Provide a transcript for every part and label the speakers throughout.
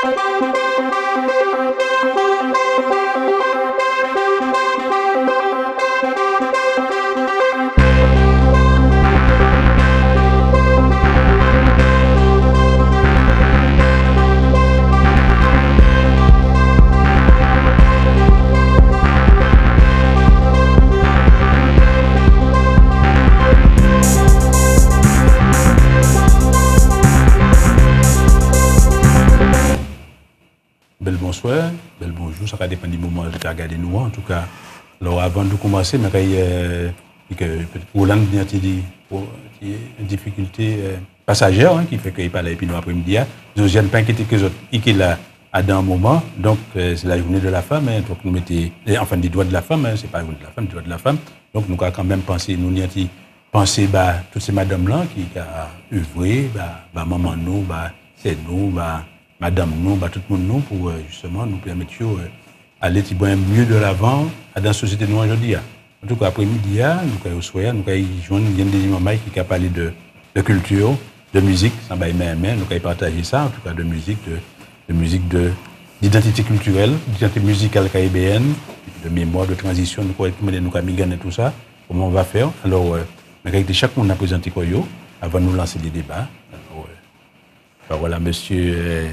Speaker 1: Bonsoir, bel bonjour, ça va dépendre du moment de regarder nous. En tout cas, alors avant de commencer, pour l'an une difficulté passagère qui fait qu'il parle et puis nous après-midi, je ne pas inquiéter que autres qui là à un moment. Donc c'est la journée de la femme, donc nous mettons enfin des droits de la femme, c'est pas la journée de la femme, des droits de la femme. Donc nous avons quand même pensé, nous n'y avons pensé toutes ces madames là qui ont œuvré, maman nous, c'est nous, madame nous, tout le monde nous, pour justement nous permettre d'aller mieux de l'avant dans la société nous aujourd'hui. En tout cas, après-midi, nous avons des mamans qui ont parlé de culture, de musique, nous avons partagé ça, en tout cas de musique, d'identité culturelle, d'identité musicale caribéenne, de mémoire, de transition, nous avons gagné tout ça, comment on va faire. Alors, chaque monde a présenté quoi avant de nous lancer des débats. Alors, parole à monsieur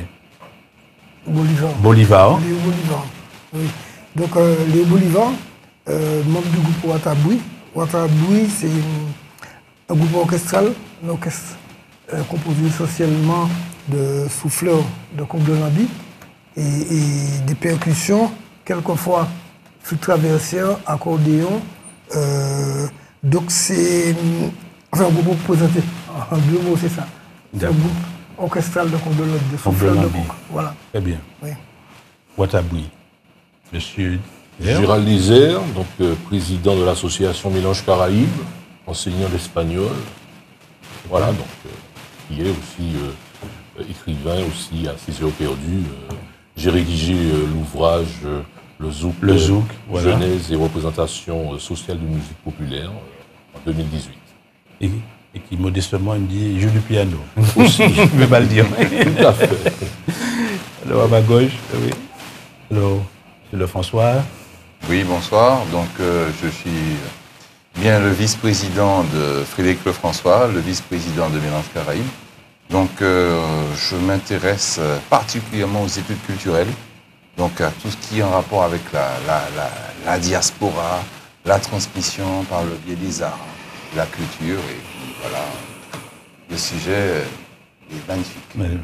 Speaker 1: Bolivar.
Speaker 2: Léo Bolivar. Oui. Donc, Léo Bolivar, membre du groupe Ouattaboui. Ouattaboui, c'est un groupe orchestral, un orchestre composé essentiellement de souffleurs de conque de Lambi et des percussions, quelquefois flûte traversière, accordéon. Donc, c'est un groupe présenté. En deux mots, c'est ça. C'est un groupe orchestral de conque de Lambi, de souffleurs de conque. Voilà.
Speaker 1: Très bien. Oui. Ouattaboui. Monsieur
Speaker 3: Gérald Isère, donc président de l'association Mélange Caraïbes, enseignant d'espagnol. Voilà, donc qui est aussi écrivain aussi à 6 heures perdues. J'ai rédigé l'ouvrage Le Zouk,
Speaker 1: voilà.
Speaker 3: Genèse et représentation sociale de musique populaire en 2018.
Speaker 1: Et qui modestement me dit il joue du piano. Aussi, je ne vais pas le dire.
Speaker 3: Tout à fait.
Speaker 1: Alors à ma gauche, oui. Alors, M. Lefrançois.
Speaker 4: Oui, bonsoir. Donc, je suis bien le vice-président de Frédéric Lefrançois, le vice-président de Mélange Caraïbes. Donc, je m'intéresse particulièrement aux études culturelles, donc à tout ce qui est en rapport avec la diaspora, la transmission par le biais des arts, la culture, et voilà, le sujet est magnifique.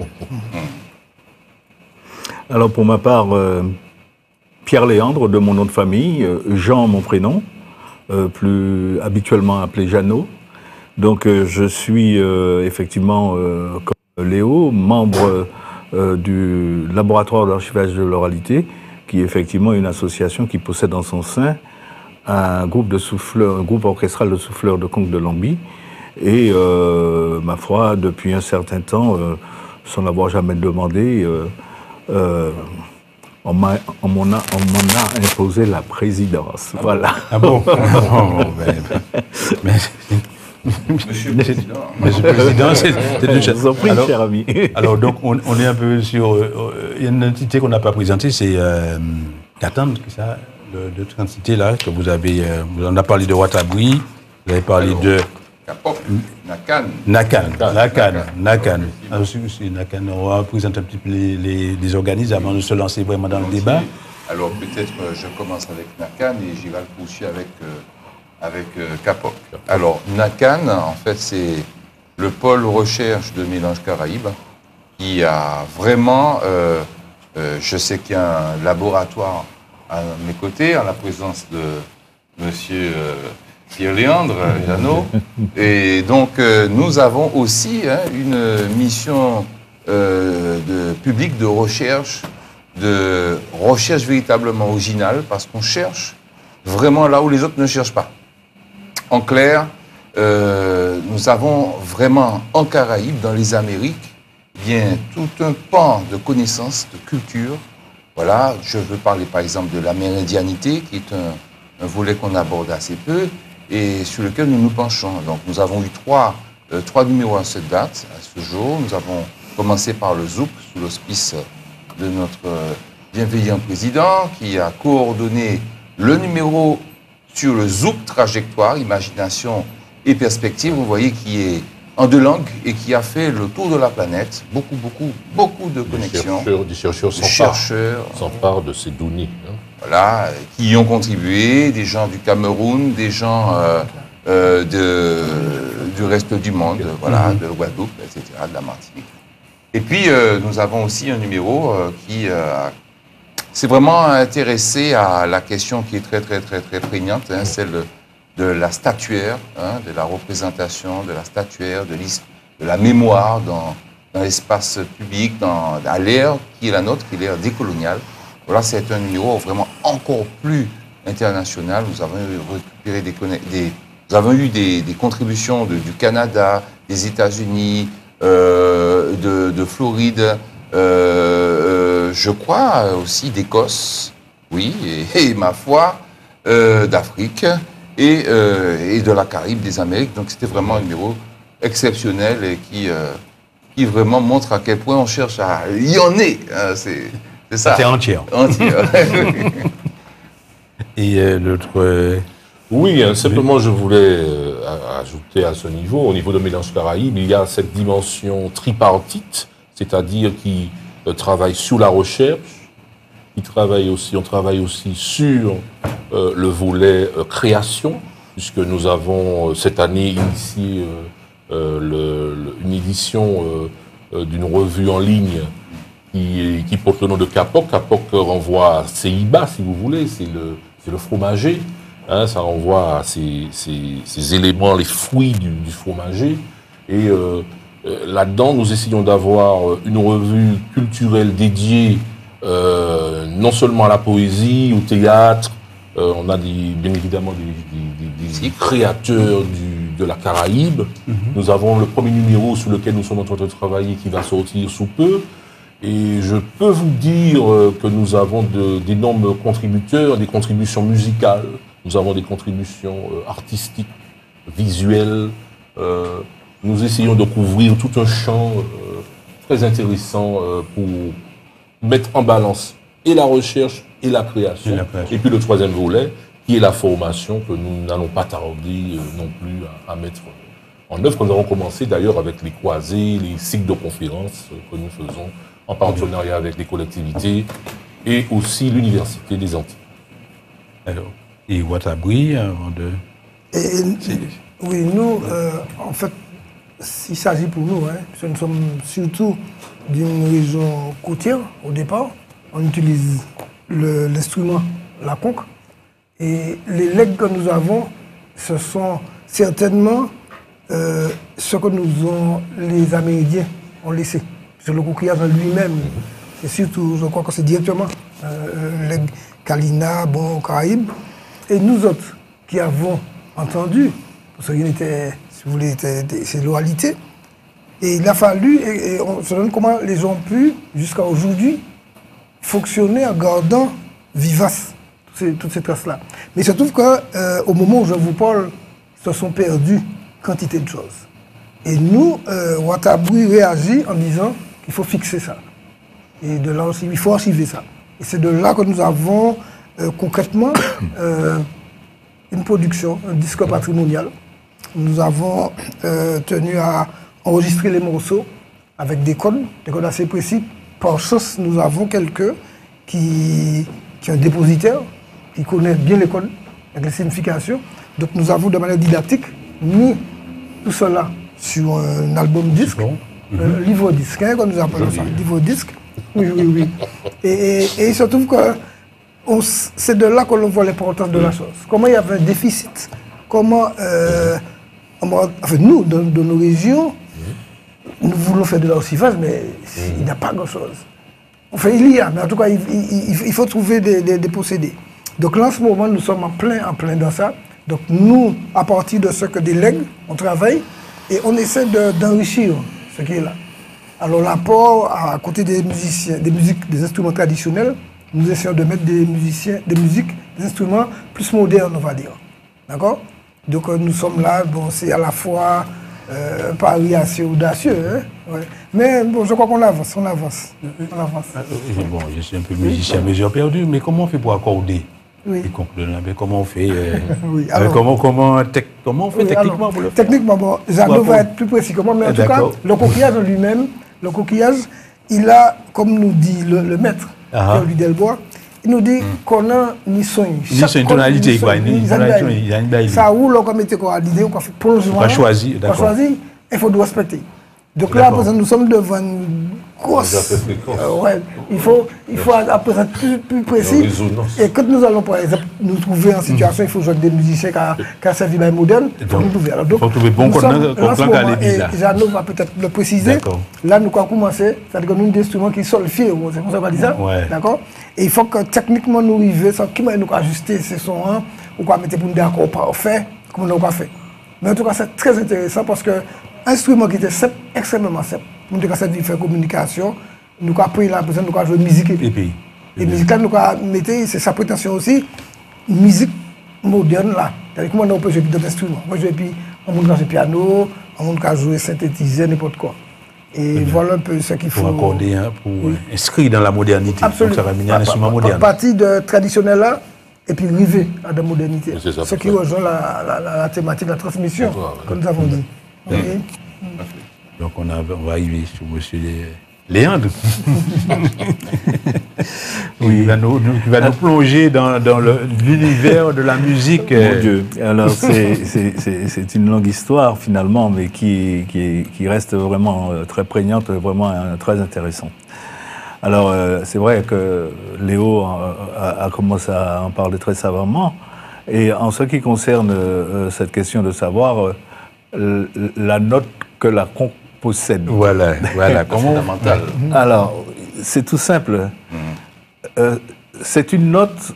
Speaker 5: Alors, pour ma part, Pierre Léandre, de mon nom de famille, Jean, mon prénom, plus habituellement appelé Jeannot. Donc, je suis effectivement, comme Léo, membre du laboratoire d'archivage de l'oralité, qui est effectivement une association qui possède en son sein un groupe de souffleurs, un groupe orchestral de souffleurs de conque de Lambi. Et, ma foi, depuis un certain temps, sans l'avoir jamais demandé, on m'en a imposé la présidence. Voilà.
Speaker 1: Ah bon?
Speaker 4: Monsieur le Président.
Speaker 1: Monsieur le Président, c'est une chose.
Speaker 5: Je vous en prie, cher ami.
Speaker 1: Alors, donc, on est un peu sur... Il y a une entité qu'on n'a pas présentée, c'est Catan, ça, l'autre entité là, que vous avez... vous en avez parlé de Ouattaboui, vous avez parlé de...
Speaker 4: Kapok, Nakan.
Speaker 1: Alors, c'est Nakan. On va présenter un petit peu les organismes avant de se lancer vraiment dans le débat.
Speaker 4: Alors, peut-être je commence avec Nakan et j'irai poursuivre avec Kapok. Alors, Nakan, en fait, c'est le pôle recherche de Mélange Caraïbes qui a vraiment... je sais qu'il y a un laboratoire à mes côtés, en la présence de monsieur... Pierre Léandre, Jeannot. Et donc, nous avons aussi une mission publique de recherche véritablement originale, parce qu'on cherche vraiment là où les autres ne cherchent pas. En clair, nous avons vraiment en Caraïbes, dans les Amériques, bien tout un pan de connaissances, de culture. Voilà, je veux parler par exemple de l'amérindianité, qui est un volet qu'on aborde assez peu, et sur lequel nous nous penchons. Donc nous avons eu trois numéros à cette date, à ce jour. Nous avons commencé par le Zouk, sous l'auspice de notre bienveillant président qui a coordonné le numéro sur le Zouk Trajectoire, Imagination et Perspective, vous voyez, qui est en 2 langues et qui a fait le tour de la planète. Beaucoup de connexions.
Speaker 3: Des chercheurs s'emparent de ces données. Hein.
Speaker 4: Voilà, qui y ont contribué, des gens du Cameroun, des gens du reste du monde, voilà, de Guadeloupe, etc., de la Martinique. Et puis, nous avons aussi un numéro qui s'est vraiment intéressé à la question qui est très prégnante, hein, celle de la statuaire, hein, de la représentation, de la statuaire, de la mémoire dans l'espace public, à l'ère qui est la nôtre, qui est l'ère décoloniale. Voilà, c'est un numéro vraiment encore plus international. Nous avons récupéré nous avons eu des contributions du Canada, des États-Unis, de Floride, je crois aussi d'Écosse, oui, et ma foi, d'Afrique et de la Caraïbe, des Amériques. Donc c'était vraiment un numéro exceptionnel et qui vraiment montre à quel point on cherche à y en est. Hein, c'est ça.
Speaker 1: C'était entière. Et l'autre...
Speaker 3: Oui, hein, simplement je voulais ajouter à ce niveau, au niveau de Mélange Caraïbe, il y a cette dimension tripartite, c'est-à-dire qui travaille sur la recherche, on travaille aussi sur le volet création, puisque nous avons cette année initié une édition d'une revue en ligne qui porte le nom de Capoc. Capoc renvoie à CIBA, si vous voulez, c'est le fromager. Hein, ça renvoie à ces éléments, les fruits du fromager. Et là-dedans, nous essayons d'avoir une revue culturelle dédiée non seulement à la poésie, au théâtre. On a bien évidemment des créateurs de la Caraïbe. Nous avons le premier numéro sur lequel nous sommes en train de travailler qui va sortir sous peu. Et je peux vous dire que nous avons d'énormes contributeurs, des contributions musicales. Nous avons des contributions artistiques, visuelles. Nous essayons de couvrir tout un champ très intéressant pour mettre en balance et la recherche et la création. Et puis le troisième volet, qui est la formation, que nous n'allons pas tarder non plus à mettre en œuvre. Nous avons commencé d'ailleurs avec les croisés, les cycles de conférences que nous faisons en partenariat avec les collectivités et aussi l'Université des Antilles.
Speaker 1: Alors, et Wataboui, avant de...
Speaker 2: Oui, nous, en fait, il s'agit pour nous, hein, parce que nous sommes surtout d'une région côtière au départ. On utilise l'instrument, la conque. Et les legs que nous avons, ce sont certainement ce que les Amérindiens ont laissé. Parce que le coquillage en lui-même, c'est surtout, je crois que c'est directement leg Kalina, bon, Caraïbes. Et nous autres qui avons entendu, parce qu'il était, si vous voulez, c'est l'oralité, et il a fallu, et on se demande comment les gens ont pu, jusqu'à aujourd'hui, fonctionner en gardant vivaces toutes ces traces-là. Mais il se trouve qu'au moment où je vous parle, se sont perdues quantité de choses. Et nous, Wataboui réagit en disant qu'il faut fixer ça. Et de là aussi, il faut archiver ça. Et c'est de là que nous avons concrètement une production, un disque patrimonial. Nous avons tenu à enregistrer les morceaux avec des codes assez précis. Par chance, nous avons quelqu'un qui est un dépositaire, qui connaît bien les codes, avec les significations. Donc nous avons de manière didactique mis tout cela sur un album disque, livre disque, hein, comme nous appelons ça, livre disque. Oui. Et il se trouve que c'est de là que l'on voit l'importance de la chose. Comment il y avait un déficit, comment, nous, dans nos régions, nous voulons faire de l'archivage, mais il n'y a pas grand-chose. Enfin, il y a, mais en tout cas, il faut trouver des procédés. Donc là, en ce moment, nous sommes en plein dans ça. Donc nous, à partir de ce que des legs, on travaille et on essaie d'enrichir ce qui est là. Alors l'apport, à côté des musiciens, des instruments traditionnels, nous essayons de mettre des instruments plus modernes, on va dire. D'accord? Donc nous sommes là, bon, c'est à la fois pari assez audacieux. Hein? Ouais. Mais bon, je crois qu'on avance, on avance.
Speaker 1: Bon, je suis un peu musicien, mais j'ai perdu. Mais comment on fait pour accorder les conclusions? Comment on fait comment on fait techniquement pour le faire?
Speaker 2: Techniquement, bon, Jeannot va être plus précis que moi, mais en tout cas, le coquillage en lui-même, il a, comme nous dit le maître, Pierre Delbois, il nous dit qu'on a une soigne.
Speaker 1: Une tonalité, quoi. Il y a une baille.
Speaker 2: Ça roule, on mettre quoi, l'idée, on fait prolongement.
Speaker 1: On va choisir, d'accord.
Speaker 2: Il faut respecter. Donc là, à présent, nous sommes devant une grosse. Il faut à présent plus précis. Et quand nous allons, par exemple, nous trouver en situation, il faut jouer des musiciens qui ont servi dans moderne. Il faut nous trouver.
Speaker 1: Il faut trouver bon contenant.
Speaker 2: Et Jeannot va peut-être le préciser. Là, nous avons commencé, c'est-à-dire que nous avons des instruments qui sont solfiés, c'est comme ça qu'on va dire ça. D'accord. Et il faut que techniquement nous arrivions, sans qu'il nous ajuster ces sons, ou qu'on mette pour nous d'accord parfait, comme on n'a pas fait. Mais en tout cas, c'est très intéressant parce que instrument qui était simple, extrêmement simple. Nous avons servi de faire communication, nous avons pris la personne, nous avons joué musique et puis. Et musique là, nous avons mis, c'est sa prétention aussi, musique moderne là. C'est-à-dire comment on peut jouer d'autres instruments. Moi, je joue on peut jouer piano, on peut jouer synthétiseur, n'importe quoi. Et voilà un peu ce qu'il faut.
Speaker 1: Pour accorder, pour inscrire dans la modernité.
Speaker 2: Absolument.
Speaker 1: Donc ça va venir un instrument moderne.
Speaker 2: Partie de traditionnel là, et puis arriver à la modernité.
Speaker 3: Ça,
Speaker 2: ce qui rejoint la thématique, la transmission, comme nous avons dit.
Speaker 1: Donc on va arriver sur M. Léandre. Oui, il va nous plonger dans l'univers de la musique.
Speaker 5: Mon Dieu. Alors c'est une longue histoire finalement, mais qui reste vraiment très prégnante, vraiment très intéressante. Alors c'est vrai que Léo a commencé à en parler très savamment. Et en ce qui concerne cette question de savoir la note que la conque possède.
Speaker 1: Voilà. Comment
Speaker 3: fondamental.
Speaker 5: Alors, c'est tout simple. C'est une note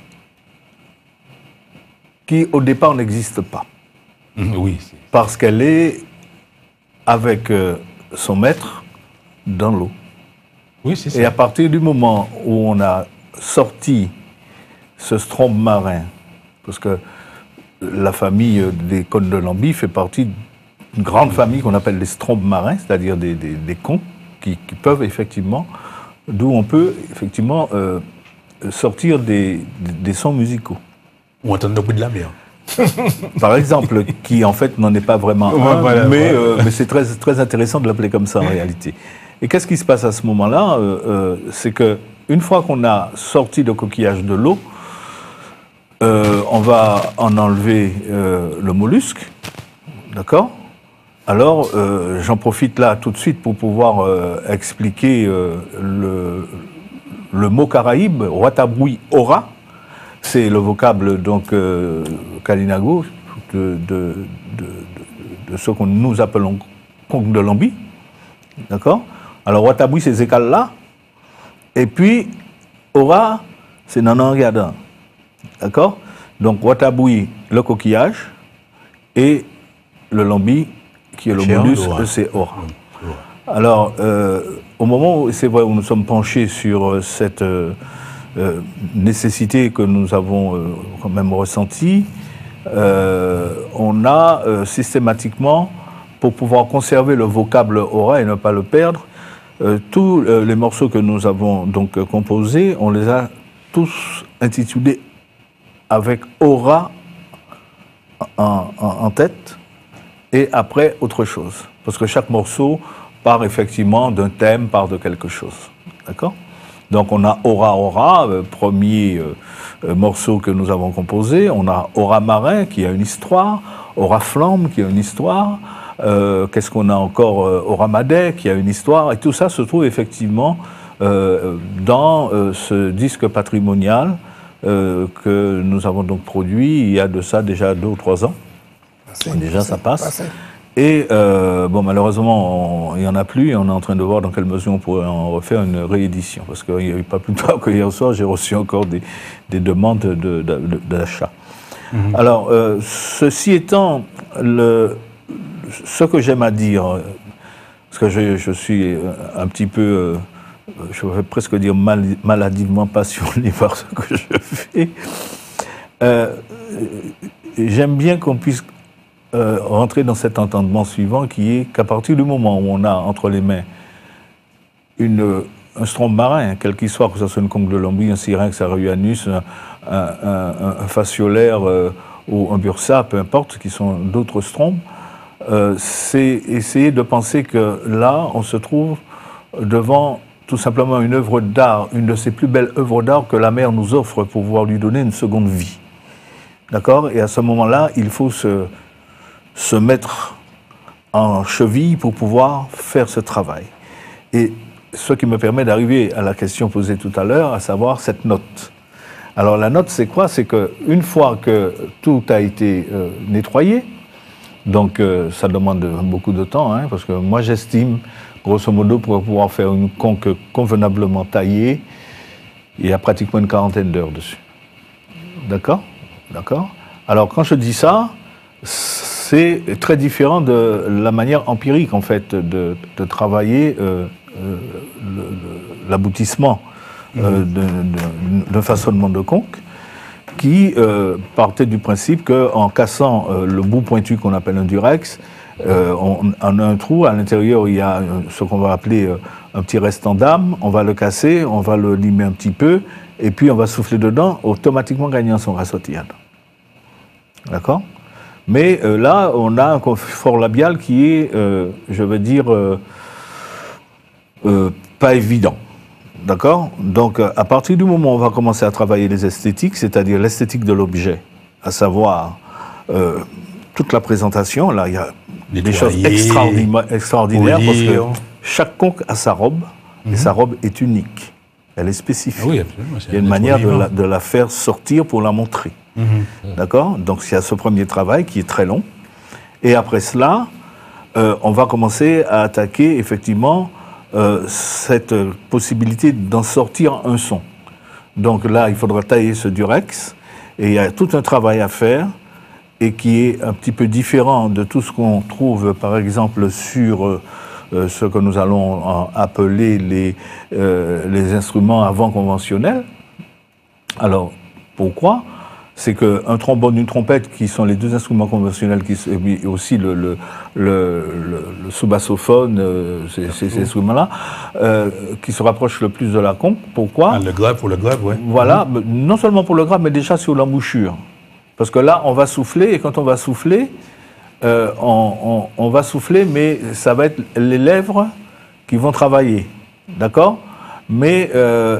Speaker 5: qui, au départ, n'existe pas.
Speaker 1: Oui.
Speaker 5: Parce qu'elle est avec son maître dans l'eau.
Speaker 1: Oui, c'est ça.
Speaker 5: Et à partir du moment où on a sorti ce strombe marin, parce que la famille des cônes de Lambie fait partie d'une grande famille qu'on appelle les strombes marins, c'est-à-dire des conques qui peuvent effectivement, d'où on peut effectivement sortir des sons musicaux.
Speaker 1: Ou entendre le bruit de la mer.
Speaker 5: Par exemple, qui en fait n'en est pas vraiment un, mais c'est très, très intéressant de l'appeler comme ça en réalité. Et qu'est-ce qui se passe à ce moment-là? C'est qu'une fois qu'on a sorti le coquillage de l'eau, on va en enlever le mollusque, d'accord? Alors, j'en profite là tout de suite pour pouvoir expliquer le mot caraïbe, Wataboui Ora. C'est le vocable donc Kalinago de ce que nous appelons conque de Lambie, d'accord? Alors, Wataboui, c'est Zékal-là, et puis Ora, c'est Nanangadan. D'accord? Donc, Wataboui, le coquillage, et le Lambi, qui est le mollusque, c'est Ora. Alors, au moment où, c'est vrai, où nous sommes penchés sur cette nécessité que nous avons quand même ressentie, on a systématiquement, pour pouvoir conserver le vocable Ora et ne pas le perdre, tous les morceaux que nous avons donc composés, on les a tous intitulés avec Ora en tête et après autre chose. Parce que chaque morceau part effectivement d'un thème, part de quelque chose. D'accord? Donc on a Ora Ora, premier morceau que nous avons composé. On a Ora Marin qui a une histoire, Ora Flamme qui a une histoire. Qu'est-ce qu'on a encore? Ora Madé qui a une histoire. Et tout ça se trouve effectivement dans ce disque patrimonial que nous avons donc produit il y a de ça déjà 2 ou 3 ans. Déjà ça passe. Et bon, malheureusement, il n'y en a plus et on est en train de voir dans quelle mesure on pourrait en refaire une réédition. Parce qu'il n'y a eu pas plus tard que hier soir, j'ai reçu encore des demandes d'achat. Alors, ceci étant, ce que j'aime à dire, parce que je suis un petit peu, je vais presque dire maladivement passionné par ce que je fais, j'aime bien qu'on puisse rentrer dans cet entendement suivant qui est qu'à partir du moment où on a entre les mains un strombe marin, quel qu'il soit, que ce soit une conque de Lambouille, un syrinx, un Rhuanus, un fasciolaire ou un bursa, peu importe, qui sont d'autres strombes, c'est essayer de penser que là, on se trouve devant tout simplement une œuvre d'art, une de ces plus belles œuvres d'art que la mer nous offre pour pouvoir lui donner une seconde vie. D'accord? Et à ce moment-là, il faut se mettre en cheville pour pouvoir faire ce travail. Et ce qui me permet d'arriver à la question posée tout à l'heure, à savoir cette note. Alors la note, c'est quoi? C'est qu'une fois que tout a été nettoyé, donc ça demande beaucoup de temps, hein, parce que moi j'estime, grosso modo, pour pouvoir faire une conque convenablement taillée, il y a pratiquement une quarantaine d'heures dessus. D'accord? D'accord? Alors quand je dis ça, c'est très différent de la manière empirique, en fait, de travailler l'aboutissement d'un façonnement de conque qui partait du principe qu'en cassant le bout pointu qu'on appelle un durex, on a un trou, à l'intérieur il y a ce qu'on va appeler un petit restant d'âme, on va le casser, on va le limer un petit peu, et puis on va souffler dedans, automatiquement gagnant son rassortillade. D'accord? Mais là, on a un confort labial qui est, je veux dire, pas évident. D'accord? Donc, à partir du moment où on va commencer à travailler les esthétiques, c'est-à-dire l'esthétique de l'objet, à savoir toute la présentation, là, il y a des choses extraordinaires parce que chaque conque a sa robe, et sa robe est unique. Elle est spécifique.
Speaker 1: Ah oui, absolument.
Speaker 5: Il y a une manière de la faire sortir pour la montrer. D'accord? Donc, il y a ce premier travail qui est très long. Et après cela, on va commencer à attaquer, effectivement, cette possibilité d'en sortir un son. Donc là, il faudra tailler ce durex, et il y a tout un travail à faire, et qui est un petit peu différent de tout ce qu'on trouve, par exemple, sur ce que nous allons appeler les instruments avant conventionnels. Alors, pourquoi? C'est qu'un trombone, une trompette, qui sont les deux instruments conventionnels, et aussi le sous-bassophone, ces instruments-là, qui se rapprochent le plus de la conque. Pourquoi?
Speaker 1: Le grave pour le grave, oui.
Speaker 5: Voilà, non seulement pour le grave, mais déjà sur l'embouchure. Parce que là, on va souffler, et quand on va souffler, on va souffler, mais ça va être les lèvres qui vont travailler. D'accord? Mais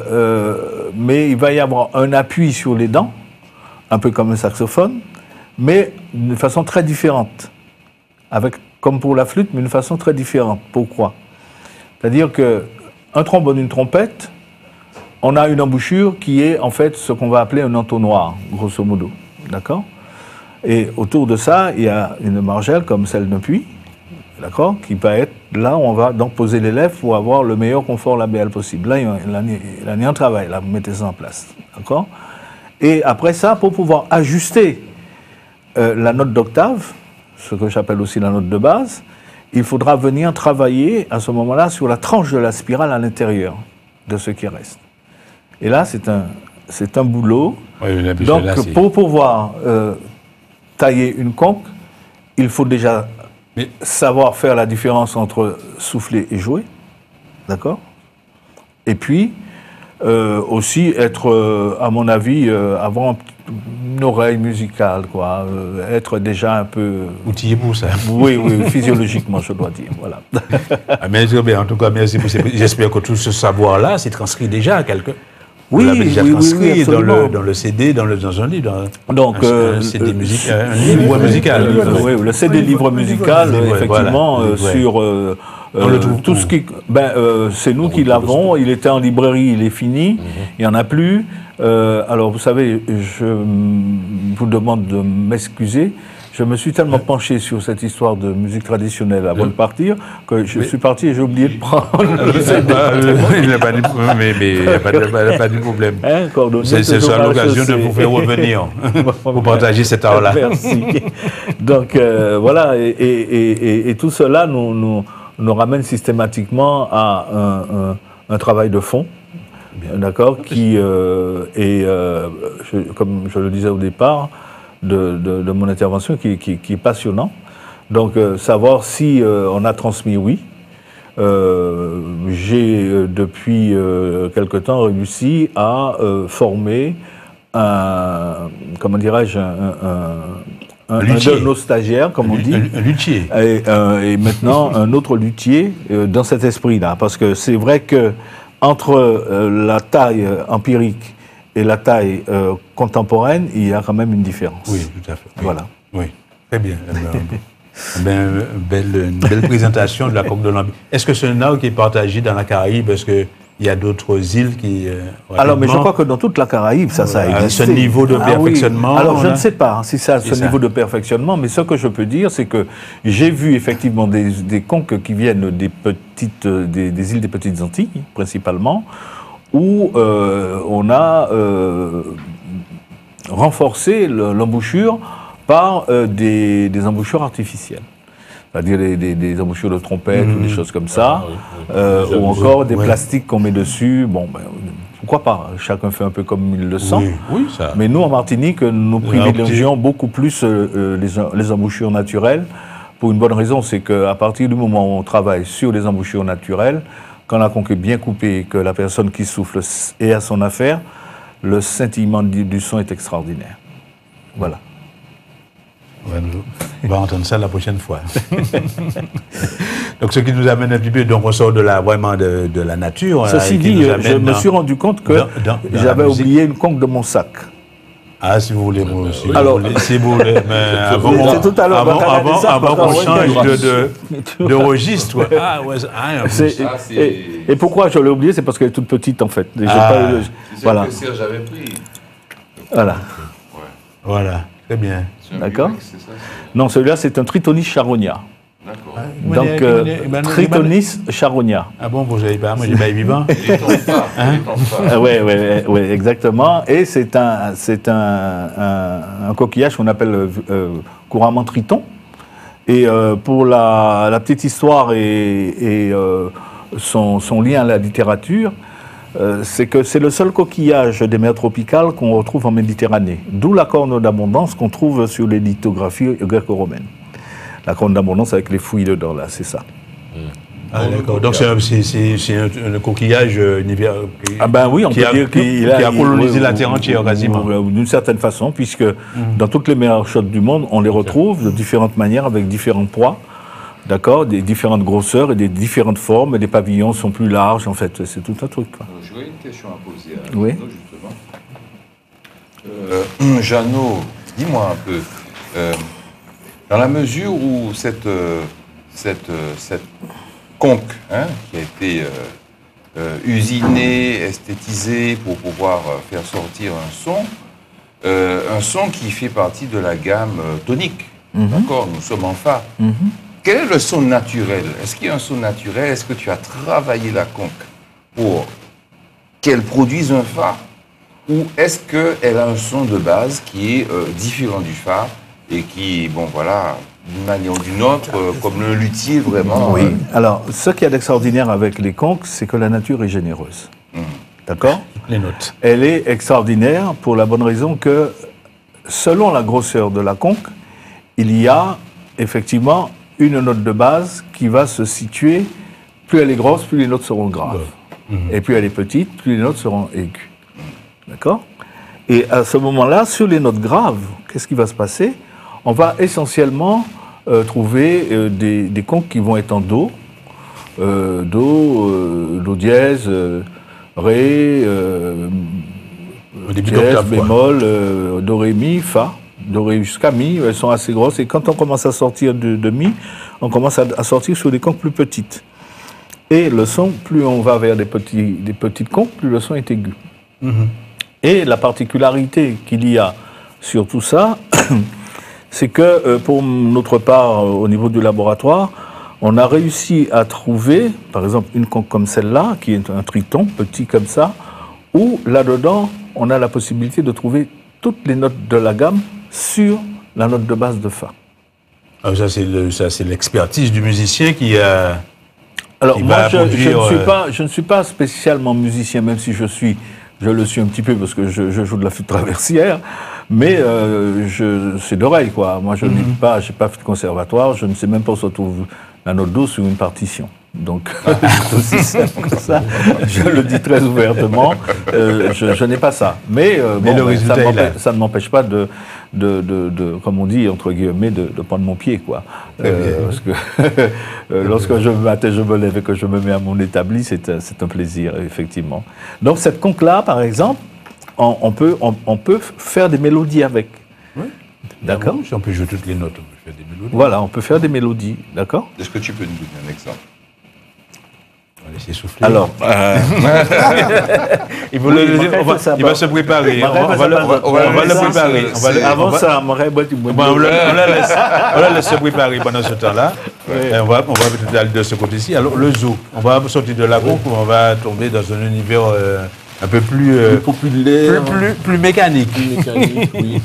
Speaker 5: il va y avoir un appui sur les dents, un peu comme un saxophone, mais d'une façon très différente. Comme pour la flûte, mais d'une façon très différente. Pourquoi? C'est-à-dire qu'un trombone, une trompette, on a une embouchure qui est en fait ce qu'on va appeler un entonnoir, grosso modo. D'accord? Et autour de ça, il y a une margelle comme celle d'un puits, d'accord, qui va être là où on va donc poser les lèvres pour avoir le meilleur confort labial possible. Là, il y a un travail, là, vous mettez ça en place. D'accord? Et après ça, pour pouvoir ajuster la note d'octave, ce que j'appelle aussi la note de base, il faudra venir travailler à ce moment-là sur la tranche de la spirale à l'intérieur de ce qui reste. Et là, c'est un boulot. Oui, donc, là, pour pouvoir tailler une conque, il faut déjà savoir faire la différence entre souffler et jouer. D'accord? Et puis, aussi être, à mon avis, avoir une oreille musicale, quoi. Être déjà un peu...
Speaker 1: outillé pour ça.
Speaker 5: Oui, physiologiquement, je dois dire. Voilà.
Speaker 1: Mais en tout cas, merci pour j'espère que tout ce savoir-là s'est transcrit déjà à quelqu'un.
Speaker 5: Oui,
Speaker 1: oui, dans le CD, dans un livre.
Speaker 5: Donc,
Speaker 1: un CD musical. Un livre musical.
Speaker 5: Oui, le CD livre musical, effectivement, voilà, sur tout ce qui. C'est nous qui l'avons. Il était en librairie, il est fini. Il n'y en a plus. Alors, vous savez, je vous demande de m'excuser. Je me suis tellement penché sur cette histoire de musique traditionnelle avant de partir que je suis parti et j'ai oublié de prendre le CD.
Speaker 1: Il n'y a pas de problème. Ce sera l'occasion de vous faire revenir pour partager cet art-là.
Speaker 5: Merci. Donc, voilà, et tout cela nous ramène systématiquement à un travail de fond, d'accord, qui est, comme je le disais au départ, de mon intervention qui est passionnant. Donc, savoir si on a transmis, oui. J'ai, depuis quelque temps, réussi à former comment dirais-je, un de nos stagiaires, comme on dit.
Speaker 1: Un luthier.
Speaker 5: Et maintenant, un autre luthier dans cet esprit-là. Parce que c'est vrai que entre la taille empirique et la taille contemporaine, il y a quand même une différence.
Speaker 1: Oui, tout à fait. Oui.
Speaker 5: Voilà.
Speaker 1: Oui, très bien. Une belle présentation de la Conque de l'Ambition. Est-ce que c'est un art qui est partagé dans la Caraïbe? Est-ce qu'il y a d'autres îles qui...
Speaker 5: Alors, mais je crois que dans toute la Caraïbe, ça existe.
Speaker 1: À ce niveau de perfectionnement...
Speaker 5: Oui. Alors, je ne sais pas si c'est à ce niveau de perfectionnement, mais ce que je peux dire, c'est que j'ai vu effectivement des conques qui viennent des îles des Petites Antilles, principalement, où on a renforcé l'embouchure par des embouchures artificielles. C'est-à-dire des embouchures de trompettes ou des choses comme ça, ou encore des plastiques qu'on met dessus. Bon, ben, pourquoi pas? Chacun fait un peu comme il le sent.
Speaker 1: Oui, ça.
Speaker 5: Mais nous, en Martinique, nous privilégions beaucoup plus les embouchures naturelles, pour une bonne raison, c'est qu'à partir du moment où on travaille sur les embouchures naturelles, quand la conque est bien coupée et que la personne qui souffle est à son affaire, le scintillement du son est extraordinaire. Voilà.
Speaker 1: On va entendre ça la prochaine fois. Donc, ce qui nous amène un petit peu, donc on sort vraiment de la nature.
Speaker 5: Ceci dit, je me suis rendu compte que j'avais oublié une conque de mon sac.
Speaker 1: Ah, si vous voulez, moi aussi.
Speaker 5: Alors,
Speaker 1: si vous voulez, mais avant qu'on change de registre. Ah, ouais,
Speaker 5: et pourquoi je l'ai oublié? C'est parce qu'elle est toute petite, en fait.
Speaker 4: Voilà. Que Serge avait pris.
Speaker 5: Voilà.
Speaker 1: Voilà, très bien.
Speaker 5: D'accord. Non, celui-là, c'est un Tritonis charognat.
Speaker 4: D'accord.
Speaker 5: Donc, Tritonis charognat.
Speaker 1: Ah bon, vous n'avez pas, moi j'ai pas vivant.
Speaker 5: Oui, exactement. Et c'est un coquillage qu'on appelle couramment triton. Et pour la petite histoire et son lien à la littérature, c'est que c'est le seul coquillage des mers tropicales qu'on retrouve en Méditerranée. D'où la corne d'abondance qu'on trouve sur les lithographies gréco-romaines. La corne d'abondance avec les fouilles dedans, là, c'est ça.
Speaker 1: Ah, d'accord. Donc c'est un coquillage
Speaker 5: qui
Speaker 1: a colonisé la terre entière quasiment.
Speaker 5: D'une certaine façon, puisque dans toutes les mers chaudes du monde, on les retrouve de différentes manières, avec différents poids. D'accord, des différentes grosseurs et des différentes formes, et les pavillons sont plus larges, en fait, c'est tout un truc.
Speaker 4: J'aurais une question à poser à
Speaker 5: oui.
Speaker 4: Jeannot, justement. Jeannot, dis-moi un peu, dans la mesure où cette conque qui a été usinée, esthétisée pour pouvoir faire sortir un son qui fait partie de la gamme tonique, d'accord, nous sommes en fa. Quel est le son naturel? Est-ce qu'il y a un son naturel? Est-ce que tu as travaillé la conque pour qu'elle produise un fa? Ou est-ce qu'elle a un son de base qui est différent du fa et qui, bon voilà, d'une manière ou d'une autre, comme le luthier vraiment...
Speaker 5: Oui, alors ce qu'il y a d'extraordinaire avec les conques, c'est que la nature est généreuse. D'accord?
Speaker 1: Les notes.
Speaker 5: Elle est extraordinaire pour la bonne raison que, selon la grosseur de la conque, il y a effectivement une note de base qui va se situer, plus elle est grosse, plus les notes seront graves. Et plus elle est petite, plus les notes seront aiguës. D'accord? Et à ce moment-là, sur les notes graves, qu'est-ce qui va se passer? On va essentiellement trouver des conques qui vont être en do, do dièse, ré, dièse, bémol, do, ré, mi, fa. Do, ré jusqu'à mi, elles sont assez grosses. Et quand on commence à sortir de mi, on commence à sortir sur des conques plus petites. Et le son, plus on va vers des petites conques, plus le son est aigu. Et la particularité qu'il y a sur tout ça, c'est que pour notre part, au niveau du laboratoire, on a réussi à trouver, par exemple, une conque comme celle-là, qui est un triton, petit comme ça, où là-dedans, on a la possibilité de trouver toutes les notes de la gamme sur la note de base de fa.
Speaker 1: Alors ça, c'est l'expertise du musicien qui a...
Speaker 5: Alors moi, je ne suis pas spécialement musicien, même si je suis Je le suis un petit peu parce que je joue de la flûte traversière, mais c'est d'oreille, quoi. Moi, je n'ai pas fait de conservatoire, je ne sais même pas où se trouve la note do sur une partition. Donc, c'est aussi simple que ça. Je le dis très ouvertement, je n'ai pas ça. Mais,
Speaker 1: le résultat
Speaker 5: ça ne m'empêche pas de, comme on dit, entre guillemets, de prendre mon pied, quoi. Parce que lorsque je me lève et que je me mets à mon établi, c'est un plaisir, effectivement. Donc, cette conque-là, par exemple, on peut faire des mélodies avec.
Speaker 1: Oui.
Speaker 5: D'accord.
Speaker 1: Si on peut jouer toutes les notes, on peut faire des mélodies.
Speaker 5: Voilà, on peut faire des mélodies, d'accord.
Speaker 4: Est-ce que tu peux nous donner un exemple?
Speaker 1: On va laisser souffler.
Speaker 5: Alors,
Speaker 1: il va se préparer. On va le préparer.
Speaker 5: Avant ça, on
Speaker 1: la laisse se préparer pendant ce temps-là. On va peut-être aller de ce côté-ci. Alors, le zouk, on va sortir de la conque, on va tomber dans un univers un peu plus
Speaker 3: populaire,
Speaker 1: plus mécanique.
Speaker 3: Plus mécanique, oui.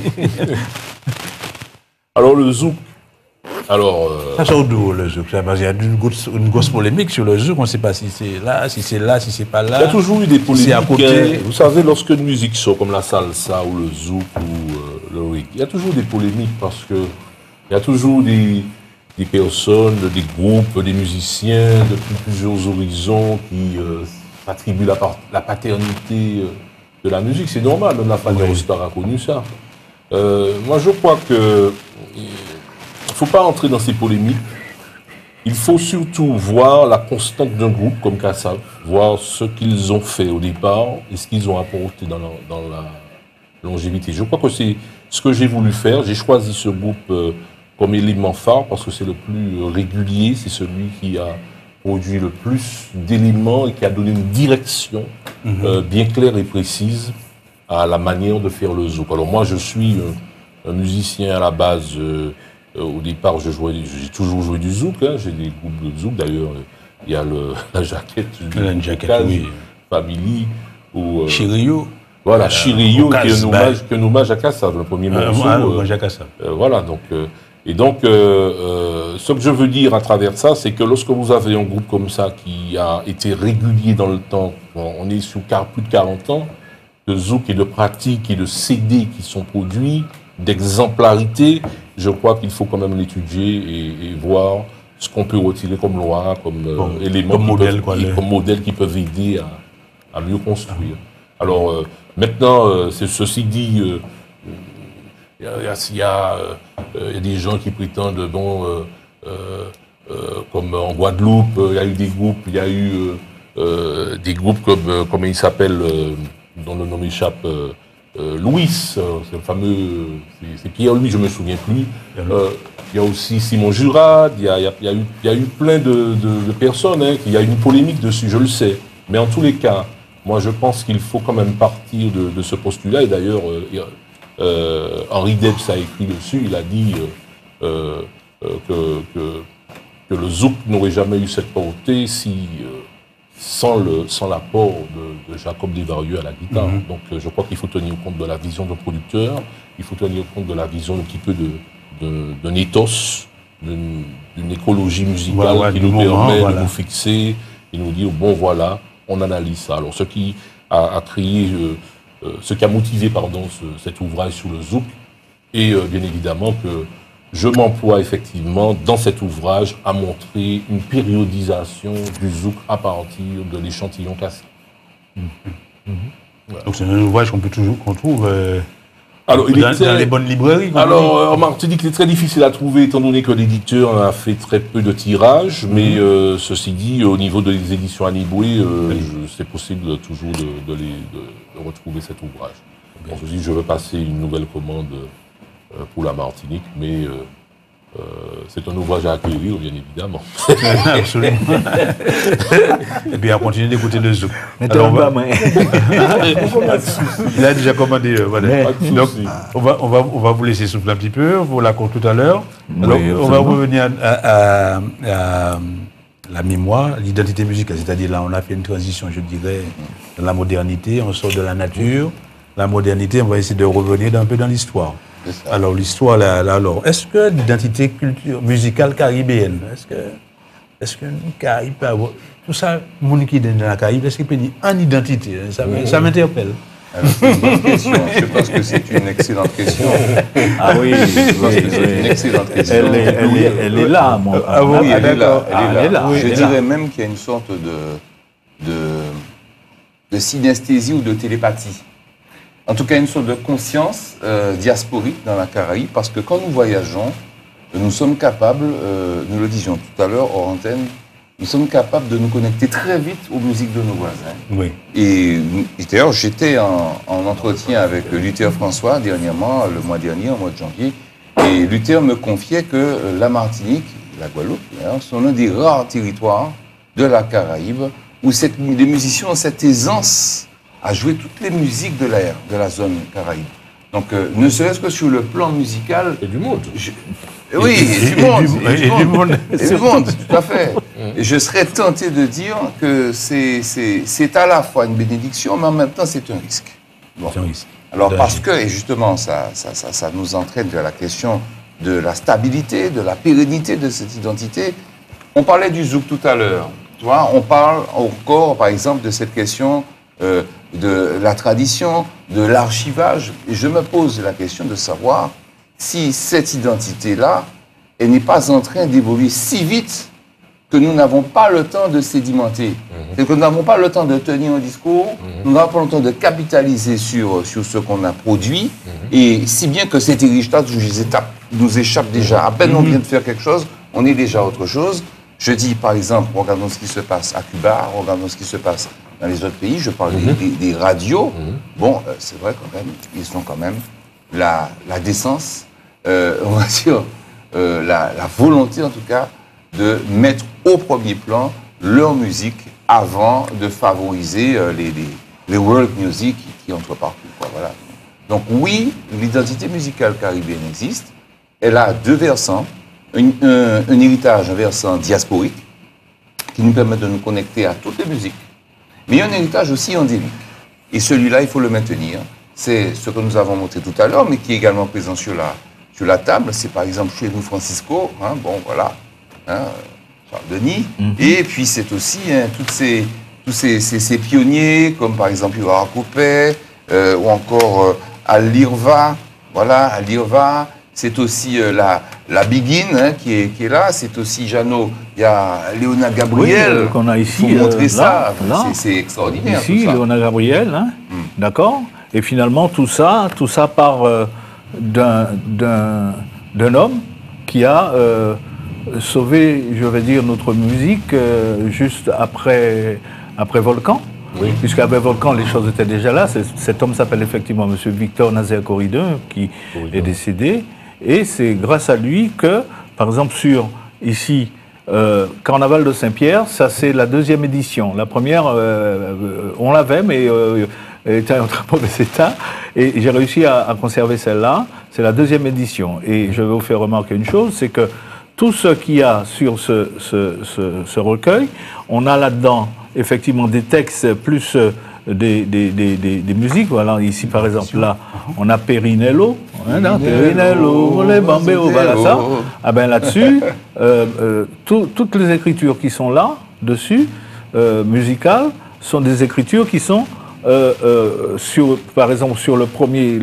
Speaker 3: Alors, le zouk.
Speaker 1: Ça sort d'où le zouk? Il y a une grosse polémique sur le zouk. On ne sait pas si c'est là, si c'est pas là.
Speaker 3: Il y a toujours eu des polémiques.
Speaker 1: À côté.
Speaker 3: Vous savez, lorsque une musique sort comme la salsa ou le zouk ou le reggae, il y a toujours des polémiques parce que il y a toujours des personnes, des groupes, des musiciens depuis plusieurs horizons qui attribuent la paternité de la musique. C'est normal, même la famille Rostar a connu ça. Moi, je crois que il ne faut pas entrer dans ces polémiques. Il faut surtout voir la constante d'un groupe comme Kassav, voir ce qu'ils ont fait au départ et ce qu'ils ont apporté dans la longévité. Je crois que c'est ce que j'ai voulu faire. J'ai choisi ce groupe comme élément phare parce que c'est le plus régulier, c'est celui qui a produit le plus d'éléments et qui a donné une direction bien claire et précise à la manière de faire le zouk. Alors moi, je suis un musicien à la base. Au départ, j'ai toujours joué du zouk. Hein. J'ai des groupes de zouk. D'ailleurs, il y a la jaquette du Family.
Speaker 1: Chirio.
Speaker 3: Voilà, Chirio, qui est un hommage à Kassav, le premier morceau.
Speaker 1: Hommage à Kassav.
Speaker 3: Voilà, donc... ce que je veux dire à travers ça, c'est que lorsque vous avez un groupe comme ça qui a été régulier dans le temps, on est sur plus de 40 ans, de zouk et de pratiques et de CD qui sont produits, d'exemplarité, je crois qu'il faut quand même l'étudier et voir ce qu'on peut retirer comme loi, comme éléments, comme modèle qui peuvent aider à mieux construire. Alors maintenant, ceci dit, il y a des gens qui prétendent, comme en Guadeloupe, il y a eu des groupes, comme, comment il s'appelle, dont le nom m'échappe, Louis, c'est le fameux, c'est Pierre-Louis, je ne me souviens plus. Il y a aussi Simon Jurad, il y a eu plein de personnes, hein, il y a eu une polémique dessus, je le sais. Mais en tous les cas, moi je pense qu'il faut quand même partir de ce postulat, et d'ailleurs, Henri Debs a écrit dessus, il a dit que le zouk n'aurait jamais eu cette portée sans l'apport de Jacob Desvarieux à la guitare. Donc je crois qu'il faut tenir compte de la vision de producteur, il faut tenir compte de la vision un petit peu d'un ethos, d'une écologie musicale qui nous permet de nous fixer et nous dire, bon voilà, on analyse ça. Alors ce qui a créé... ce qui a motivé cet ouvrage sur le zouk, et bien évidemment que je m'emploie effectivement dans cet ouvrage à montrer une périodisation du zouk à partir de l'échantillon Kassav.
Speaker 1: Voilà. Donc c'est un ouvrage qu'on trouve
Speaker 3: alors,
Speaker 1: dans les bonnes librairies.
Speaker 3: Alors en Martinique, c'est très difficile à trouver étant donné que l'éditeur a fait très peu de tirages, mais ceci dit, au niveau des éditions Aniboué, c'est possible toujours de retrouver cet ouvrage. Bon, ceci, je veux passer une nouvelle commande pour la Martinique, mais c'est un ouvrage à acquérir, bien évidemment.
Speaker 1: Absolument. Et puis, on continue d'écouter le zouk.
Speaker 5: Alors,
Speaker 1: il a déjà commandé. Voilà. Donc, on va vous laisser souffler un petit peu. On vous la compte tout à l'heure. Alors, on va revenir à la mémoire, l'identité musicale. C'est-à-dire, là, on a fait une transition, je dirais, dans la modernité. On sort de la nature. La modernité, on va essayer de revenir un peu dans l'histoire. Alors, l'histoire, alors, est-ce que l'identité musicale caribéenne, est-ce que nous Caraïbes peut avoir tout ça, le monde qui est dans la Caraïbe, est-ce qu'il peut dire en identité? Ça m'interpelle.
Speaker 4: Alors, c'est une bonne question. Je pense que c'est une excellente question.
Speaker 5: Ah oui,
Speaker 4: Je pense que c'est une excellente question.
Speaker 5: elle est là, mon
Speaker 4: Ah oui, elle est là.
Speaker 5: elle est là.
Speaker 4: Je dirais même qu'il y a une sorte de synesthésie ou de télépathie. En tout cas, une sorte de conscience diasporique dans la Caraïbe, parce que quand nous voyageons, nous sommes capables, nous le disions tout à l'heure hors antenne, nous sommes capables de nous connecter très vite aux musiques de nos voisins.
Speaker 1: Oui.
Speaker 4: Et d'ailleurs, j'étais en entretien avec Luther François dernièrement, le mois dernier, au mois de janvier, et Luther me confiait que la Martinique, la Guadeloupe, sont l'un des rares territoires de la Caraïbe où les musiciens ont cette aisance à jouer toutes les musiques de la zone Caraïbe. Donc, ne serait-ce que sur le plan musical...
Speaker 3: Et du monde.
Speaker 4: Oui, et du monde, tout à fait. Et je serais tenté de dire que c'est à la fois une bénédiction, mais en même temps, c'est un risque. Bon.
Speaker 1: C'est un risque.
Speaker 4: Alors, parce que, et justement, ça nous entraîne vers la question de la stabilité, de la pérennité de cette identité. On parlait du zouk tout à l'heure. Tu vois, on parle encore, par exemple, de cette question de la tradition, de l'archivage. Et je me pose la question de savoir si cette identité-là, elle n'est pas en train d'évoluer si vite que nous n'avons pas le temps de sédimenter. C'est que nous n'avons pas le temps de tenir un discours, nous n'avons pas le temps de capitaliser sur ce qu'on a produit, et si bien que cet héritage nous échappe déjà. À peine on vient de faire quelque chose, on est déjà autre chose. Je dis, par exemple, regardons ce qui se passe à Cuba, regardons ce qui se passe dans les autres pays, je parle des radios. Bon, c'est vrai quand même, ils ont quand même la décence, on va dire, la volonté en tout cas, de mettre au premier plan leur musique avant de favoriser les world music qui entrent partout. Quoi, voilà. Donc oui, l'identité musicale caribéenne existe. Elle a deux versants. Un héritage, un versant diasporique, qui nous permet de nous connecter à toutes les musiques. Mais il y a un héritage aussi endémique. Et celui-là, il faut le maintenir. C'est ce que nous avons montré tout à l'heure, mais qui est également présent sur la table. C'est par exemple chez nous Francisco, bon voilà, Charles Denis. Et puis c'est aussi tous ces pionniers, comme par exemple Yura Coupet, ou encore Al-Lirva, voilà, Al-Lirva. C'est aussi la Begin qui est là. C'est aussi Jeannot. Il y a Léona Gabriel.
Speaker 5: Oui, qu'on a ici.
Speaker 4: Il faut montrer ça.
Speaker 5: Là.
Speaker 4: C'est extraordinaire.
Speaker 5: Ici,
Speaker 4: tout ça.
Speaker 5: Léona Gabriel, d'accord. Et finalement, tout ça part d'un homme qui a sauvé, je vais dire, notre musique juste après Volcan. Oui. Puisqu'avec Volcan, les choses étaient déjà là. Cet homme s'appelle effectivement M. Victor Nazaire Corridon, qui est décédé. Et c'est grâce à lui que, par exemple, ici, Carnaval de Saint-Pierre, ça c'est la deuxième édition. La première, on l'avait, mais était en très mauvais état. Et j'ai réussi à conserver celle-là. C'est la deuxième édition. Et je vais vous faire remarquer une chose, c'est que tout ce qu'il y a sur ce recueil, on a là-dedans effectivement des textes plus des musiques. Voilà, ici par exemple, là, on a Perinello, Perinello, les bambéos, voilà ça. Ah ben là-dessus, toutes les écritures qui sont là, dessus, musicales, sont des écritures qui sont, par exemple, sur le premier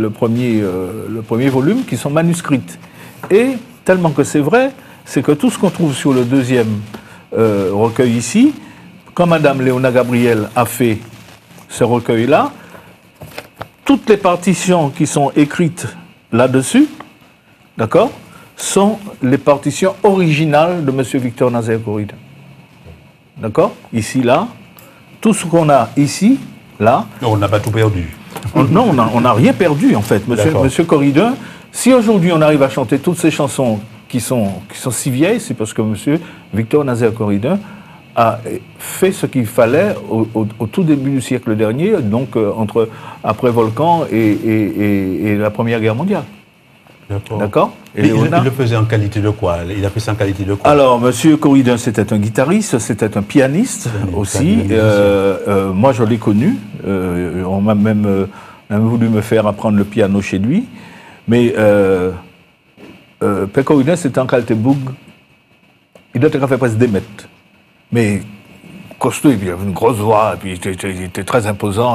Speaker 5: volume, qui sont manuscrites. Et tellement que c'est vrai, c'est que tout ce qu'on trouve sur le deuxième recueil ici, quand Madame Léona Gabriel a fait ce recueil-là, toutes les partitions qui sont écrites là-dessus, d'accord, sont les partitions originales de M. Victor Nazaire Corridon. D'accord? Ici, là, tout ce qu'on a ici, là...
Speaker 1: Non, on n'a pas tout perdu.
Speaker 5: Non, on n'a rien perdu, en fait. Monsieur Corridon, si aujourd'hui on arrive à chanter toutes ces chansons qui sont si vieilles, c'est parce que M. Victor Nazaire Corridon a fait ce qu'il fallait au tout début du siècle dernier, donc après Volcan et la Première Guerre mondiale. D'accord.
Speaker 1: Il le faisait en qualité de quoi? Il a fait ça en qualité de quoi?
Speaker 5: Alors, M. Corridon, c'était un guitariste, c'était un pianiste aussi. Moi, je l'ai connu. On m'a même voulu me faire apprendre le piano chez lui. Mais Père Corridon, c'était en qualité boug. Il doit être fait presque des mètres. mais costaud, et puis il avait une grosse voix, et puis il était très imposant.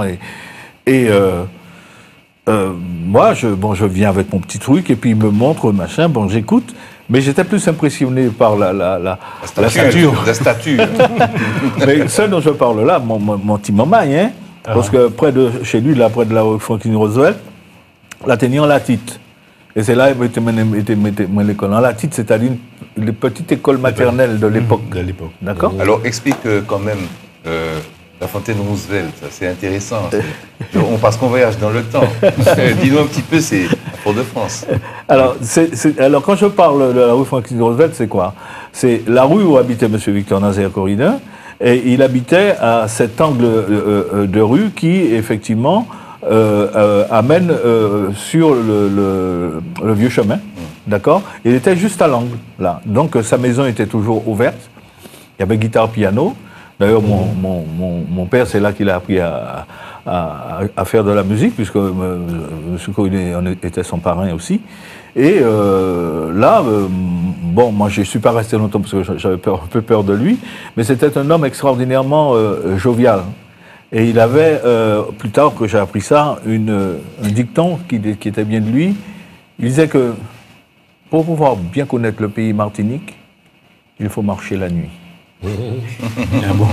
Speaker 5: Moi, je viens avec mon petit truc, et puis il me montre, machin, bon, j'écoute, mais j'étais plus impressionné par la stature.
Speaker 4: La stature.
Speaker 5: Mais celle dont je parle là, mon petit mamaille, hein, parce que chez lui, là, près de la rue Franklin Roosevelt, là, tenait en latite. Et c'est là qu'il était l'école en latite, c'est-à-dire une petite école maternelle de l'époque. D'accord.
Speaker 4: Alors, explique quand même la Fontaine Roosevelt, c'est intéressant. Parce qu'on voyage dans le temps. Dis-nous un petit peu, c'est Fort-de-France.
Speaker 5: Alors, quand je parle de la rue Franklin Roosevelt, c'est quoi? C'est la rue où habitait M. Victor Nazaire Corridor, et il habitait à cet angle de rue qui, effectivement, amène sur le vieux chemin, d'accord? Il était juste à l'angle, là. Donc, sa maison était toujours ouverte. Il y avait guitare-piano. D'ailleurs, mon père, c'est là qu'il a appris à faire de la musique, puisque M. Corridor était son parrain aussi. Et là, bon, moi, je ne suis pas resté longtemps parce que j'avais un peu peur de lui, mais c'était un homme extraordinairement jovial. Et il avait, plus tard que j'ai appris ça, un dicton qui était bien de lui. Il disait que pour pouvoir bien connaître le pays Martinique, il faut marcher la nuit.
Speaker 1: Ah bon.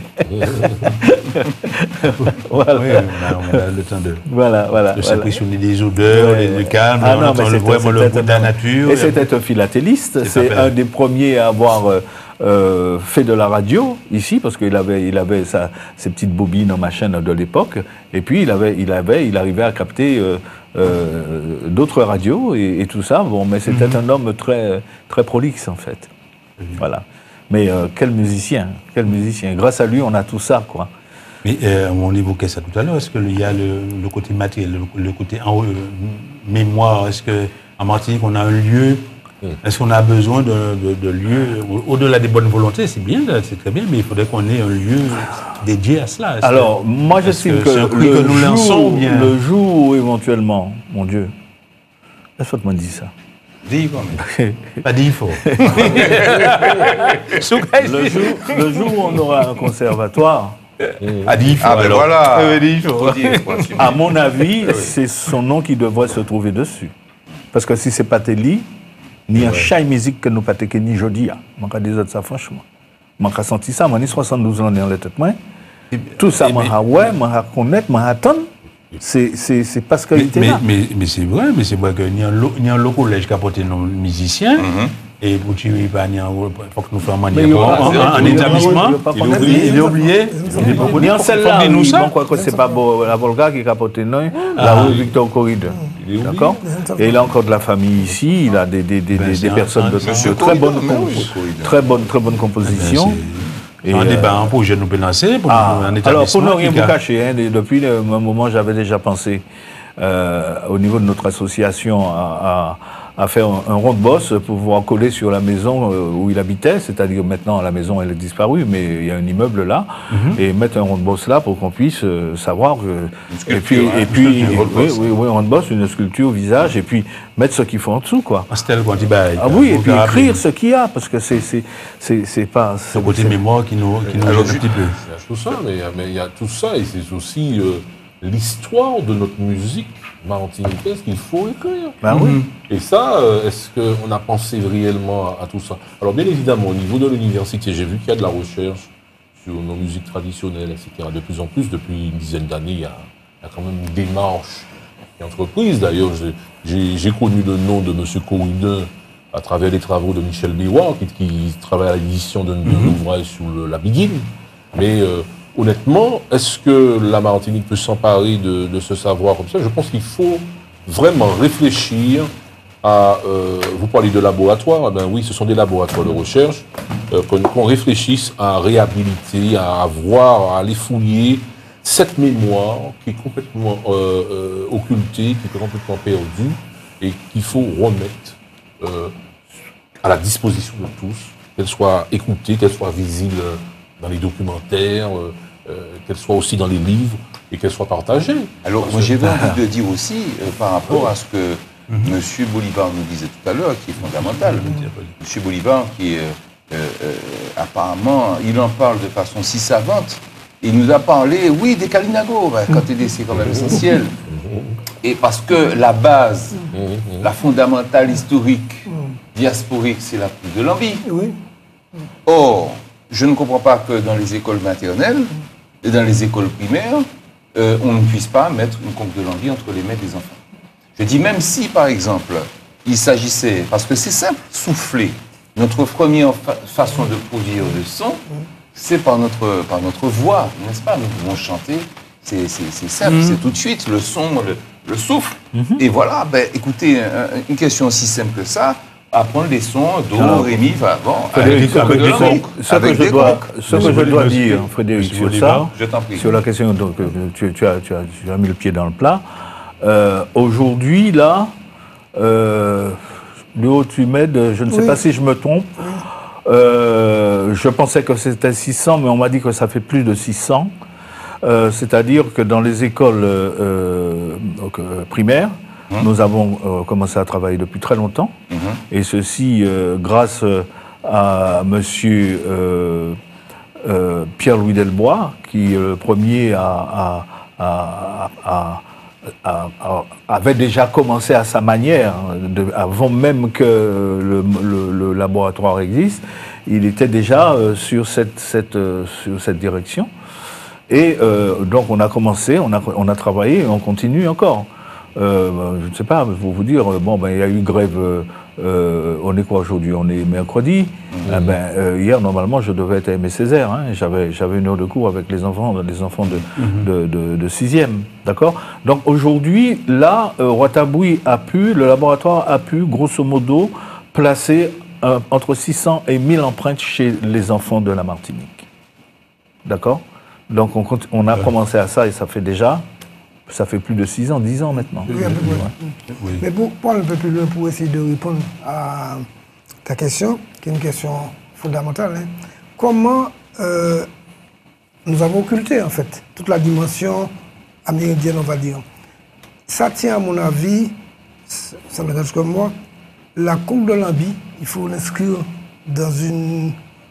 Speaker 5: Voilà.
Speaker 1: Oui, on a le temps de s'impressionner des odeurs, du calme,
Speaker 5: on
Speaker 1: entend vraiment le bruit de la nature.
Speaker 5: Et c'était un philatéliste, c'est un des premiers à avoir fait de la radio ici, parce qu'il avait ses petites bobines en machine de l'époque, et puis il arrivait à capter d'autres radios et tout ça. Bon, mais c'était un homme très, très prolixe en fait. Voilà. Mais quel musicien. Grâce à lui, on a tout ça, quoi.
Speaker 1: Mais on évoquait ça tout à l'heure. Est-ce qu'il y a le côté matériel, le côté mémoire? Est-ce qu'en Martinique, on a un lieu? Est-ce qu'on a besoin de lieux? Au-delà des bonnes volontés, c'est bien, c'est très bien, mais il faudrait qu'on ait un lieu dédié à cela.
Speaker 5: Alors, moi, j'estime que le jour où, éventuellement, mon Dieu, laisse-moi te dire ça.
Speaker 1: Dis quand même. Pas dit fort.
Speaker 5: Le jour où on aura un conservatoire.
Speaker 4: Voilà.
Speaker 5: À mon avis, c'est son nom qui devrait se trouver dessus. Parce que si c'est pas Telly, ni un chai musique que nous pas ni jodi, je vais dire ça franchement. Je senti ça, je 72 ans dans la tête. Tout ça, je connais, je attends. C'est parce qu'il était là.
Speaker 1: Mais c'est vrai qu'il y a un collège qui a porté nos musiciens. Et pour tu il faut que nous fassions un établissement. Il est oublié.
Speaker 5: Il y a celle-là, je crois que c'est pas la Volga qui a porté nous, la rue Victor Corridor. D'accord. Et il a encore de la famille ici. Il a des personnes de très bonne composition.
Speaker 1: Un débat, un projet nous peut lancer pour un établissement.
Speaker 5: Alors, pour ne rien vous cacher, depuis un moment, j'avais déjà pensé, au niveau de notre association, à faire un rond de bosse pour pouvoir coller sur la maison où il habitait, c'est-à-dire maintenant la maison elle est disparue, mais il y a un immeuble là, et mettre un rond de bosse là pour qu'on puisse savoir et puis un rond de bosse, une sculpture, visage, et puis mettre ce qu'il faut en dessous, quoi. Oui, et puis écrire ce qu'il y a, parce que c'est pas...
Speaker 1: C'est le côté mémoire qui nous gêne un petit peu.
Speaker 3: Il y a tout ça, mais il y a tout ça, et c'est aussi l'histoire de notre musique martiniquaise qu'il faut écrire.
Speaker 5: Oui.
Speaker 3: Et ça, est-ce qu'on a pensé réellement à tout ça? Alors bien évidemment, au niveau de l'université, j'ai vu qu'il y a de la recherche sur nos musiques traditionnelles, etc. De plus en plus, depuis une dizaine d'années, il y a quand même une démarche qui est entreprise. D'ailleurs, j'ai connu le nom de M. Corridor à travers les travaux de Michel Béouard, qui travaille à l'édition d'un ouvrage sur la Biguine. Mais honnêtement, est-ce que la Martinique peut s'emparer de ce savoir comme ça? Je pense qu'il faut vraiment réfléchir à... vous parlez de laboratoires, ben oui, ce sont des laboratoires de recherche, qu'on réfléchisse à réhabiliter, à voir, à aller fouiller cette mémoire qui est complètement occultée, qui est complètement perdue, et qu'il faut remettre à la disposition de tous, qu'elle soit écoutée, qu'elle soit visible dans les documentaires, qu'elle soit aussi dans les livres et qu'elle soit partagée.
Speaker 4: Alors, moi, j'ai envie de dire aussi, par rapport à ce que M. Bolivar nous disait tout à l'heure, qui est fondamental. M. Bolivar, qui est apparemment, il en parle de façon si savante. Il nous a parlé, oui, des Kalinago, quand c'est quand même essentiel. Et parce que la base, la fondamentale historique, diasporique, c'est la coupe de l'envie.
Speaker 2: Oui.
Speaker 4: Or, je ne comprends pas que dans les écoles maternelles et dans les écoles primaires, on ne puisse pas mettre une coupe de l'envie entre les mains des enfants. Je dis, même si, par exemple, il s'agissait, parce que c'est simple, souffler. Notre première façon de produire le son, c'est par notre voix, n'est-ce pas? Nous pouvons chanter, c'est simple, c'est tout de suite, le son, le souffle. Et voilà, ben, écoutez, une question aussi simple que ça, apprendre les sons, do, ré, mi, fa, bon,
Speaker 5: Frédéric, ce que je dois dire, Frédéric, sur ça, sur la question, donc, tu as mis le pied dans le plat. Aujourd'hui, là, le haut tu m'aides, je ne sais pas si je me trompe. Je pensais que c'était 600, mais on m'a dit que ça fait plus de 600. C'est-à-dire que dans les écoles primaires, nous avons commencé à travailler depuis très longtemps. Et ceci grâce à monsieur Pierre-Louis Delbois, qui le premier avait déjà commencé à sa manière, avant même que le laboratoire existe, il était déjà sur cette direction. Et donc on a commencé, on a travaillé et on continue encore. Je ne sais pas, pour vous dire, bon, ben, il y a eu grève, on est quoi aujourd'hui? On est mercredi. Hier, normalement, je devais être à Aimé Césaire. Hein, j'avais une heure de cours avec les enfants de 6e. D'accord? Donc aujourd'hui, là, Wataboui a pu, le laboratoire a pu, grosso modo, placer entre 600 et 1000 empreintes chez les enfants de la Martinique. D'accord? Donc on a commencé à ça et ça fait plus de 6 ans, 10 ans maintenant.
Speaker 2: Oui, oui. Mais pour prendre un peu plus loin, pour essayer de répondre à ta question, qui est une question fondamentale, hein. Comment nous avons occulté en fait toute la dimension amérindienne, on va dire. Ça tient à mon avis, ça m'engage comme moi, la conque de l'Ambi, il faut l'inscrire dans une...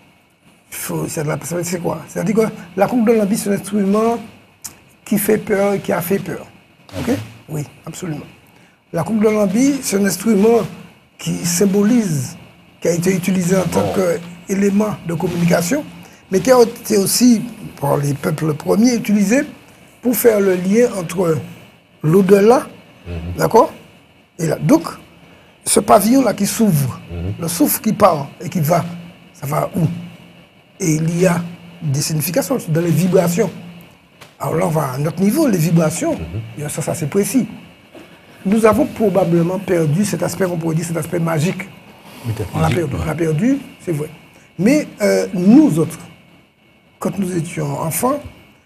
Speaker 2: C'est quoi? C'est-à-dire que la conque de l'Ambi, c'est un instrument qui fait peur et qui a fait peur. Ok? Oui, absolument. La conque de l'Ambi, c'est un instrument qui symbolise, qui a été utilisé en tant qu'élément de communication, mais qui a été aussi, par les peuples premiers, utilisé pour faire le lien entre l'au-delà, d'accord? Et là, donc, ce pavillon-là qui s'ouvre, le souffle qui part et qui va, ça va où? Et il y a des significations dans les vibrations. Alors là, on va à notre niveau, les vibrations, ça c'est précis. Nous avons probablement perdu cet aspect, on pourrait dire cet aspect magique. On l'a perdu, c'est vrai. Mais nous autres, quand nous étions enfants,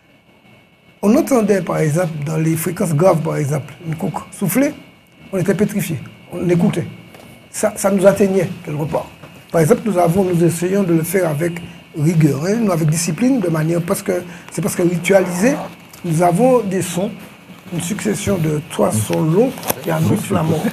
Speaker 2: on entendait par exemple, dans les fréquences graves par exemple, une coque souffler, on était pétrifiés, on écoutait. Ça nous atteignait quelque part. Par exemple, nous essayons de le faire avec rigueur, hein, nous avec discipline, de manière parce que ritualisé, nous avons des sons, une succession de 3 sons longs qui annoncent la mort.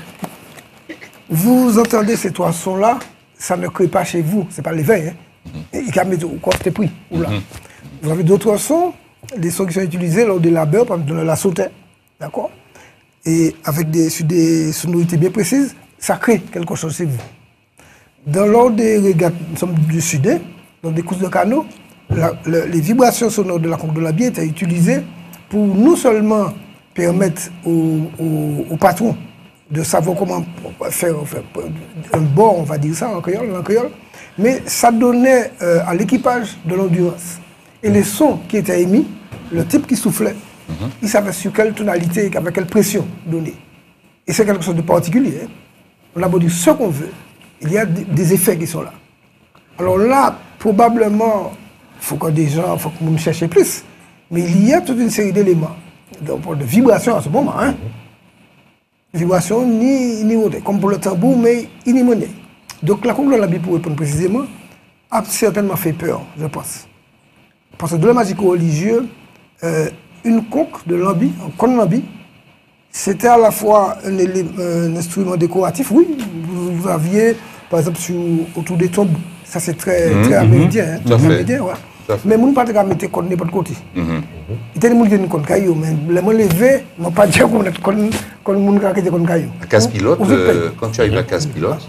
Speaker 2: Vous entendez ces 3 sons-là, ça ne crée pas chez vous, c'est pas l'éveil. Hein. Et qui a mis au côté pris. Vous avez d'autres sons, les sons qui sont utilisés lors des labeurs, par exemple la sauter, d'accord? Et avec des sonorités bien précises, ça crée quelque chose chez vous. Dans l'ordre des régates, nous sommes du sud, dans des courses de canot, les vibrations sonores de la conque de l'Ambi étaient utilisées pour non seulement permettre aux patrons de savoir comment faire un bord, on va dire ça en créole, mais ça donnait à l'équipage de l'endurance. Et les sons qui étaient émis, le type qui soufflait, il savait sur quelle tonalité, avec quelle pression donner. Et c'est quelque chose de particulier. Hein. On a beau dire ce qu'on veut, il y a des effets qui sont là. Alors là, probablement, il faut que nous cherchions plus. Mais il y a toute une série d'éléments, de vibrations à ce moment. Hein. Vibrations ni monnaie, comme pour le tambour, mais ni monnaie. Donc la conque de l'Ambi, pour répondre précisément, a certainement fait peur, je pense. Parce que de la magie religieuse, une conque de l'Ambi, un conque de l'Ambi, c'était à la fois un instrument décoratif, oui, vous aviez, par exemple, autour des tombes, Ça, c'est très américain. Hein?
Speaker 4: Tout à fait.
Speaker 2: Américain, ouais. Mais je ne pas mettre contre n'importe côté. Il y a des gens qui sont contre Caillou, mais les gens levés, je ne pas dire qu'on est contre les gens qui sont contre Caillou.
Speaker 4: À Casse-Pilote, quand tu arrives à Casse-Pilote,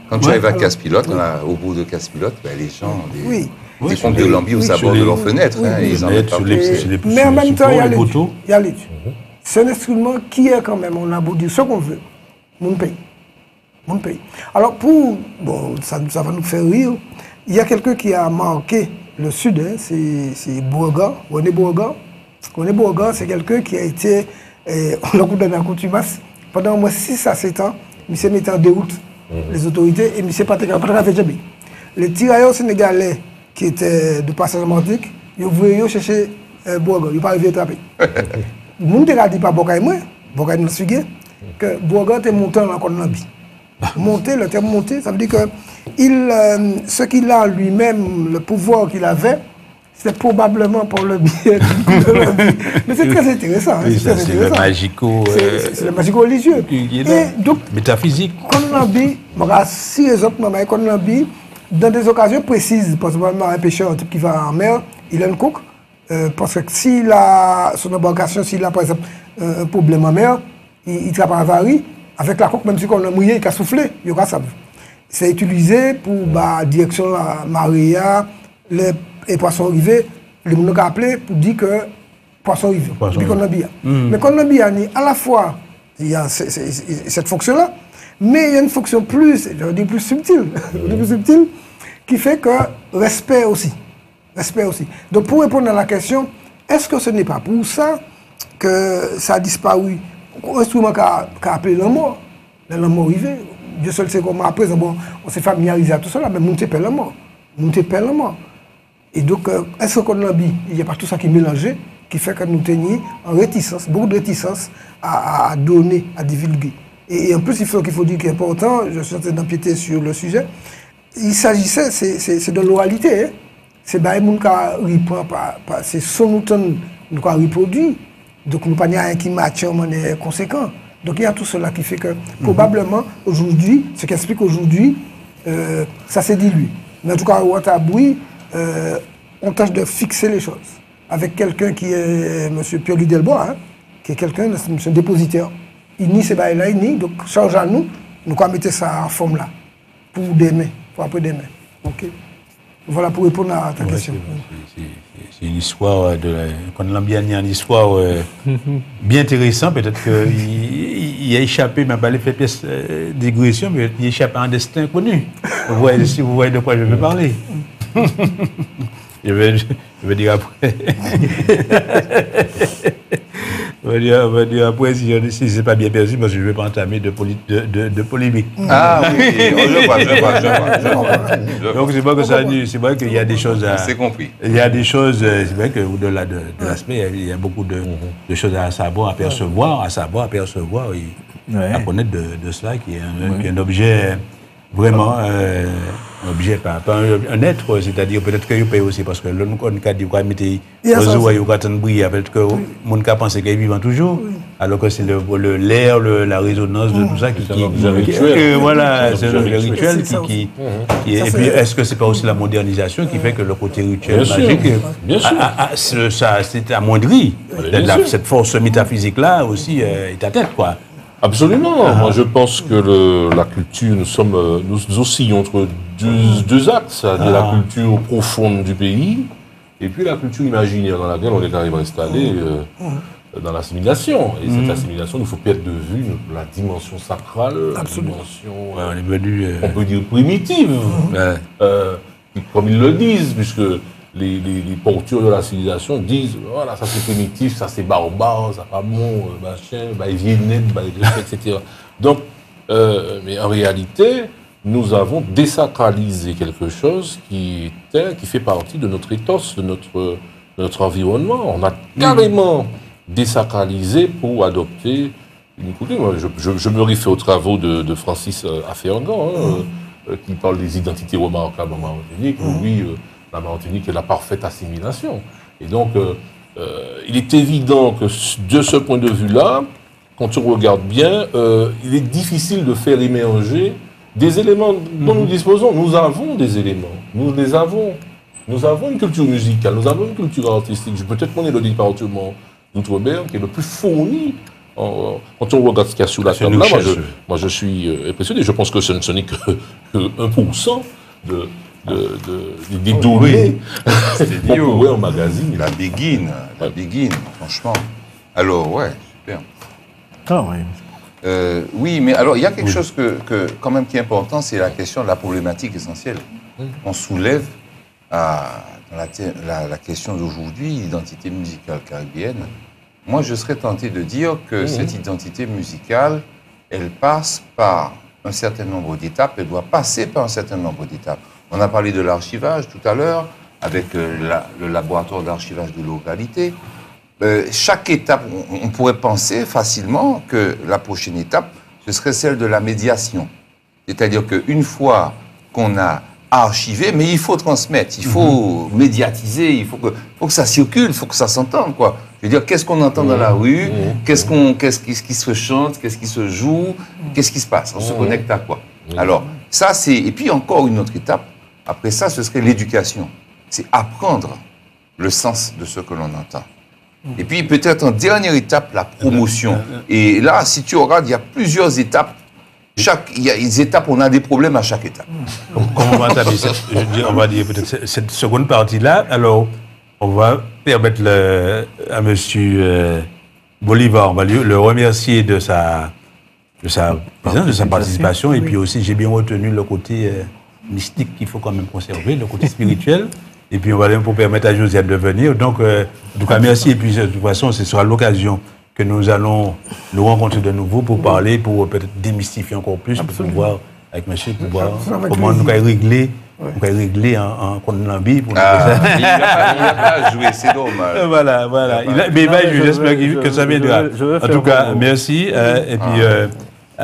Speaker 4: au bout de Casse-Pilote, les gens, des comptes de lambi au sabord de leurs fenêtres, ils en mettent partout.
Speaker 2: Mais en même temps, il y a l'étude. C'est un instrument qui est quand même, on a beau dire ce qu'on veut, mon pays. Alors, ça va nous faire rire, il y a quelqu'un qui a marqué le Sud, hein, c'est Bourgan, René Bourgan. René Bourgan, c'est quelqu'un qui a été, on l'a condamné à contumace pendant au moins 6 à 7 ans. Il s'est mis en déroute les autorités et il s'est pas fait jamais. Les tirailleurs sénégalais qui étaient de passage en Martinique, ils voulaient chercher Bourgan, ils n'ont pas arrivé à attraper. Le monde a dit pas Bourgan et moi, Bourgan nous suit que Bourgan était monté dans la Colombie. Monter, le terme monter, ça veut dire que ce qu'il a lui-même, le pouvoir qu'il avait, c'est probablement pour le bien de la vie. Mais c'est très intéressant.
Speaker 1: Oui, c'est le magico.
Speaker 2: C'est le magico religieux.
Speaker 1: Et donc, métaphysique.
Speaker 2: Quand on a dit, si les autres, quand on a dit, dans des occasions précises, parce que un pêcheur, un type qui va en mer, il a une coque, parce que s'il a son embarcation, s'il a par exemple un problème en mer, il travaille à avarie. Avec la coque, même si on a mouillé, il a soufflé, il y aura ça. C'est utilisé pour la direction à Maria, les poissons arrivés, les gens ont appelé pour dire que poisson arrivé. Mais quand on a bien, à la fois, il y a cette fonction-là, mais il y a une fonction plus subtile, qui fait que respect aussi. Donc pour répondre à la question, est-ce que ce n'est pas pour ça que ça a disparu? Un instrument qu'a appelé l'amour, l'amour arrivé. Dieu seul sait comment après, on s'est familiarisé à tout cela, mais nous t'appelle l'amour. Et donc, est-ce qu'on a dit, il n'y a pas tout ça qui est mélangé, qui fait que nous tenions en réticence, beaucoup de réticence à donner, à divulguer. Et en plus, il faut dire qu'il est important, je suis en train d'empiéter sur le sujet, il s'agissait, c'est de l'oralité, hein. C'est des gens qui c'est son nous reproduit. Donc, nous n'avons pas rien qui matche de manière conséquente. Donc, il y a tout cela qui fait que, probablement, aujourd'hui, ce qui explique aujourd'hui, ça s'est dilué. Mais en tout cas, au Wataboui, on tâche de fixer les choses. Avec quelqu'un qui est M. Pierre-Louis Delbois, hein, qui est quelqu'un, un dépositaire. Il nie ces bails-là, donc, charge à nous allons mettre ça en forme là, pour demain, pour après demain. OK. Voilà pour répondre à ta question.
Speaker 1: C'est une histoire quand on l'a bien dit, une histoire bien intéressante. Peut-être qu'il a échappé, mais pas les fait pièce d'égression, mais il a échappé à un destin connu. Si vous voyez de quoi je veux parler. Je vais dire après. Je vais dire après si c'est pas bien perçu, parce que je ne vais pas entamer de polémique.
Speaker 4: Ah oui, je vois.
Speaker 1: Donc c'est vrai que c'est vrai qu'il y a des choses à...
Speaker 4: C'est compris.
Speaker 1: Il y a des choses, c'est vrai qu'au-delà de l'aspect, il y a beaucoup de choses à savoir, à percevoir, et à connaître de cela, qui est un objet vraiment... un objet, pas un être, c'est-à-dire peut-être que vous payez aussi, parce que là, nous, on a dit qu'on a mis oiseaux, peut-être que mon cas pense qu'il est vivant toujours, alors que c'est l'air, la résonance de tout ça qui voilà, c'est le rituel qui est. Et puis, est-ce que c'est pas aussi la modernisation qui fait que le côté rituel magique, ça s'est amoindri, cette force métaphysique-là aussi est à tête, quoi.
Speaker 3: Absolument. Moi, je pense que la culture, nous oscillons entre deux axes, c'est-à-dire la culture profonde du pays et puis la culture imaginaire dans laquelle on est arrivé à installer dans l'assimilation. Et cette assimilation, il ne faut perdre de vue la dimension sacrale, la dimension, on peut dire primitive, comme ils le disent, puisque les porteurs de la civilisation disent voilà, ça c'est primitif, ça c'est barbare, ça pas bon, machin, viennette, etc. Donc, mais en réalité, nous avons désacralisé quelque chose qui fait partie de notre ethos, de notre environnement. On a carrément désacralisé pour adopter une coutume. Je me réfère aux travaux de Francis Aféangan, qui parle des identités remarquables en Martinique. Oui, la Martinique est la parfaite assimilation. Et donc, il est évident que de ce point de vue-là, quand on regarde bien, il est difficile de faire émerger des éléments dont nous disposons. Nous avons des éléments. nous les avons. Nous avons une culture musicale, nous avons une culture artistique. Peut-être qu'on est le département d'Outre-mer qui est le plus fourni. Quand on regarde ce qu'il y a sur la table, là, moi je suis impressionné. Je pense que ce n'est que 1% des données qu'on pourrait en magazine.
Speaker 4: La béguine, franchement. Alors, ouais, super.
Speaker 5: Ah oui.
Speaker 4: Oui, mais alors, il y a quelque chose quand même qui est important, c'est la question de la problématique essentielle. On soulève dans la question d'aujourd'hui, l'identité musicale caribéenne. Moi, je serais tenté de dire que cette identité musicale, elle passe par un certain nombre d'étapes, elle doit passer par un certain nombre d'étapes. On a parlé de l'archivage tout à l'heure, avec le laboratoire d'archivage de localité. Chaque étape, on pourrait penser facilement que la prochaine étape, ce serait celle de la médiation. C'est-à-dire qu'une fois qu'on a archivé, mais il faut transmettre, il faut médiatiser, il faut que ça circule, il faut que ça s'entende, quoi. Je veux dire, qu'est-ce qu'on entend dans la rue, qu'est-ce qui se chante, qu'est-ce qui se joue, qu'est-ce qui se passe, on se connecte à quoi. Alors, ça c'est... Et puis encore une autre étape, après ça, ce serait l'éducation. C'est apprendre le sens de ce que l'on entend. Et puis peut-être en dernière étape, la promotion. Et là, si tu regardes, il y a plusieurs étapes. Il y a des étapes, on a des problèmes à chaque étape.
Speaker 1: Comment on va entamer on va dire peut-être cette seconde partie-là. Alors, on va permettre à M. Bolivar, on va le remercier de sa présence, de sa participation. Et puis aussi, j'ai bien retenu le côté mystique qu'il faut quand même conserver, le côté spirituel. Et puis, on va pour permettre à Josiane de venir. Donc, en tout cas, merci. Et puis, de toute façon, ce sera l'occasion que nous allons nous rencontrer de nouveau pour parler, pour peut-être démystifier encore plus, pour voir avec monsieur, pour voir comment nous allons régler, en Colombie. Il
Speaker 4: n'a pas joué, c'est dommage.
Speaker 1: Voilà. Mais il va jouer, j'espère que ça viendra. En tout cas, merci. Et puis,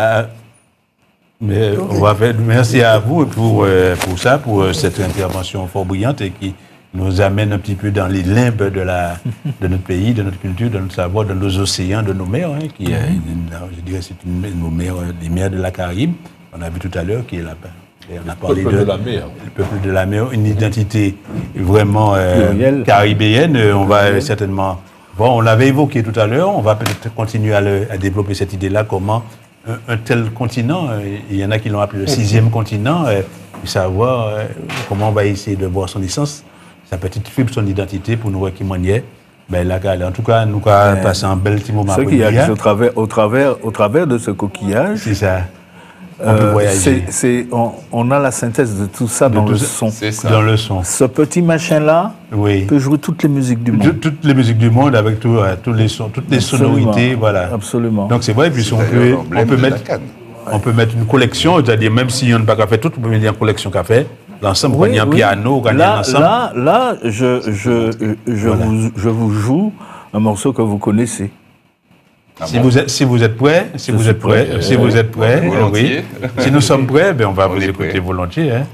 Speaker 1: mais on va faire merci à vous pour ça, pour cette intervention fort brillante et qui nous amène un petit peu dans les limbes de notre pays, de notre culture, de notre savoir, de nos océans, de nos mers, qui je dirais c'est nos mers, les mers de la Caraïbe. On a vu tout à l'heure qui est là-bas. On a parlé
Speaker 3: de la mer.
Speaker 1: Le peuple de la mer, une identité vraiment caribéenne. On va certainement... Bon, on l'avait évoqué tout à l'heure, on va peut-être continuer à développer cette idée-là, comment un tel continent, il y en a qui l'ont appelé le 6e continent, savoir comment on va essayer de voir son essence, sa petite fibre, son identité pour nous voir qui m'en est. Ben là, en tout cas, nous avons passé un bel petit moment.
Speaker 5: Ce qui arrive au travers de ce coquillage,
Speaker 1: c'est ça. On peut voyager.
Speaker 5: On a la synthèse de tout ça dans le son.
Speaker 4: C'est ça.
Speaker 1: Dans le son.
Speaker 5: Ce petit machin-là peut jouer toutes les musiques du monde.
Speaker 1: Toutes les musiques du monde avec tous les sons, toutes les sonorités, voilà.
Speaker 5: Absolument.
Speaker 1: Donc c'est vrai, puis on peut mettre une collection, c'est-à-dire même si on n'a pas qu'à faire tout, on peut mettre une collection qu'à faire. L'ensemble, on a un piano, on a un ensemble.
Speaker 5: Là, je vous joue un morceau que vous connaissez.
Speaker 1: Si vous êtes prêts, oui. Si nous sommes prêts, ben on va vous écouter volontiers. Hein.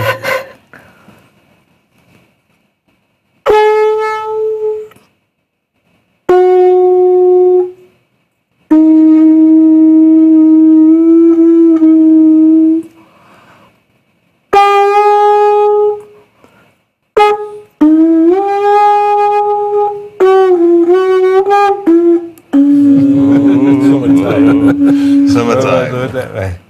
Speaker 1: Ouais.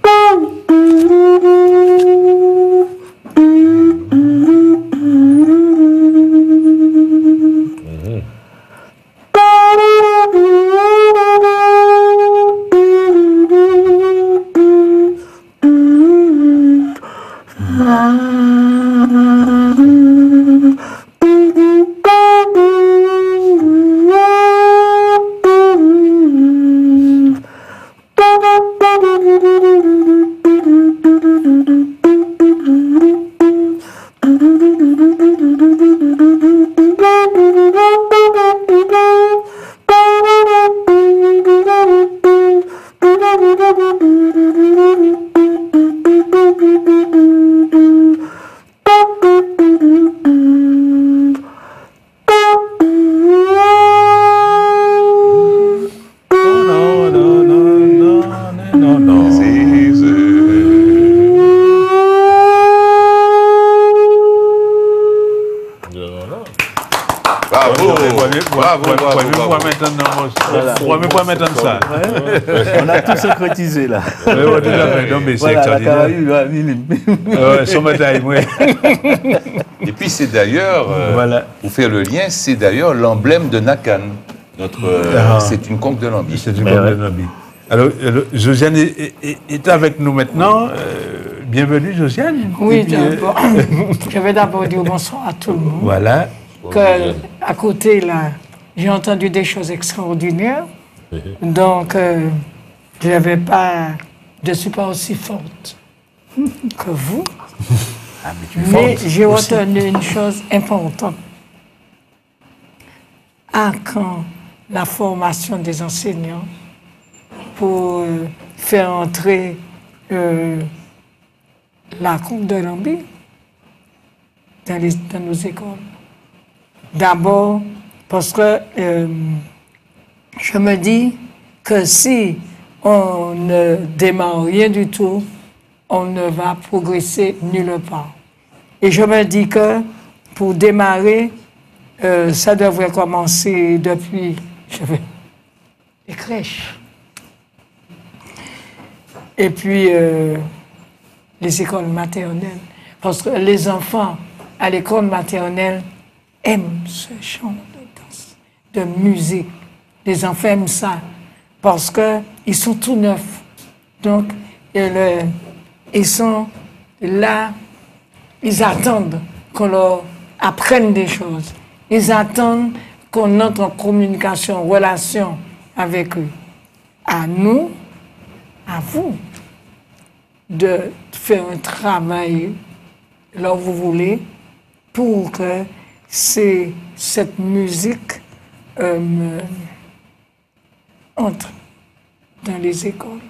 Speaker 4: Bravo.
Speaker 1: Pas maintenant ça.
Speaker 5: On a tout syncrétisé là.
Speaker 1: Voilà, la Caraïbe, son bataille, oui.
Speaker 4: Et puis c'est d'ailleurs, pour faire le lien, c'est d'ailleurs l'emblème de Nakan. C'est une conque de Nambi.
Speaker 1: C'est une conque de Nambi. Alors, Josiane est avec nous maintenant. Bienvenue, Josiane.
Speaker 6: Oui, d'abord. Je vais d'abord dire bonsoir à tout le monde.
Speaker 1: Voilà.
Speaker 6: À côté, là, j'ai entendu des choses extraordinaires. Donc, je ne suis pas aussi forte que vous. Mais j'ai retenu une chose importante. À quand la formation des enseignants pour faire entrer la conque de Nambi dans nos écoles. D'abord, parce que je me dis que si on ne démarre rien du tout, on ne va progresser nulle part. Et je me dis que pour démarrer, ça devrait commencer depuis les crèches. Et puis, les écoles maternelles. Parce que les enfants à l'école maternelle aiment ce genre de danse, de musique. Les enfants aiment ça parce qu'ils sont tout neufs. Donc, ils sont là, ils attendent qu'on leur apprenne des choses. Ils attendent qu'on entre en communication, en relation avec eux. À nous, à vous, de faire un travail là où vous voulez pour que cette musique entre dans les écoles.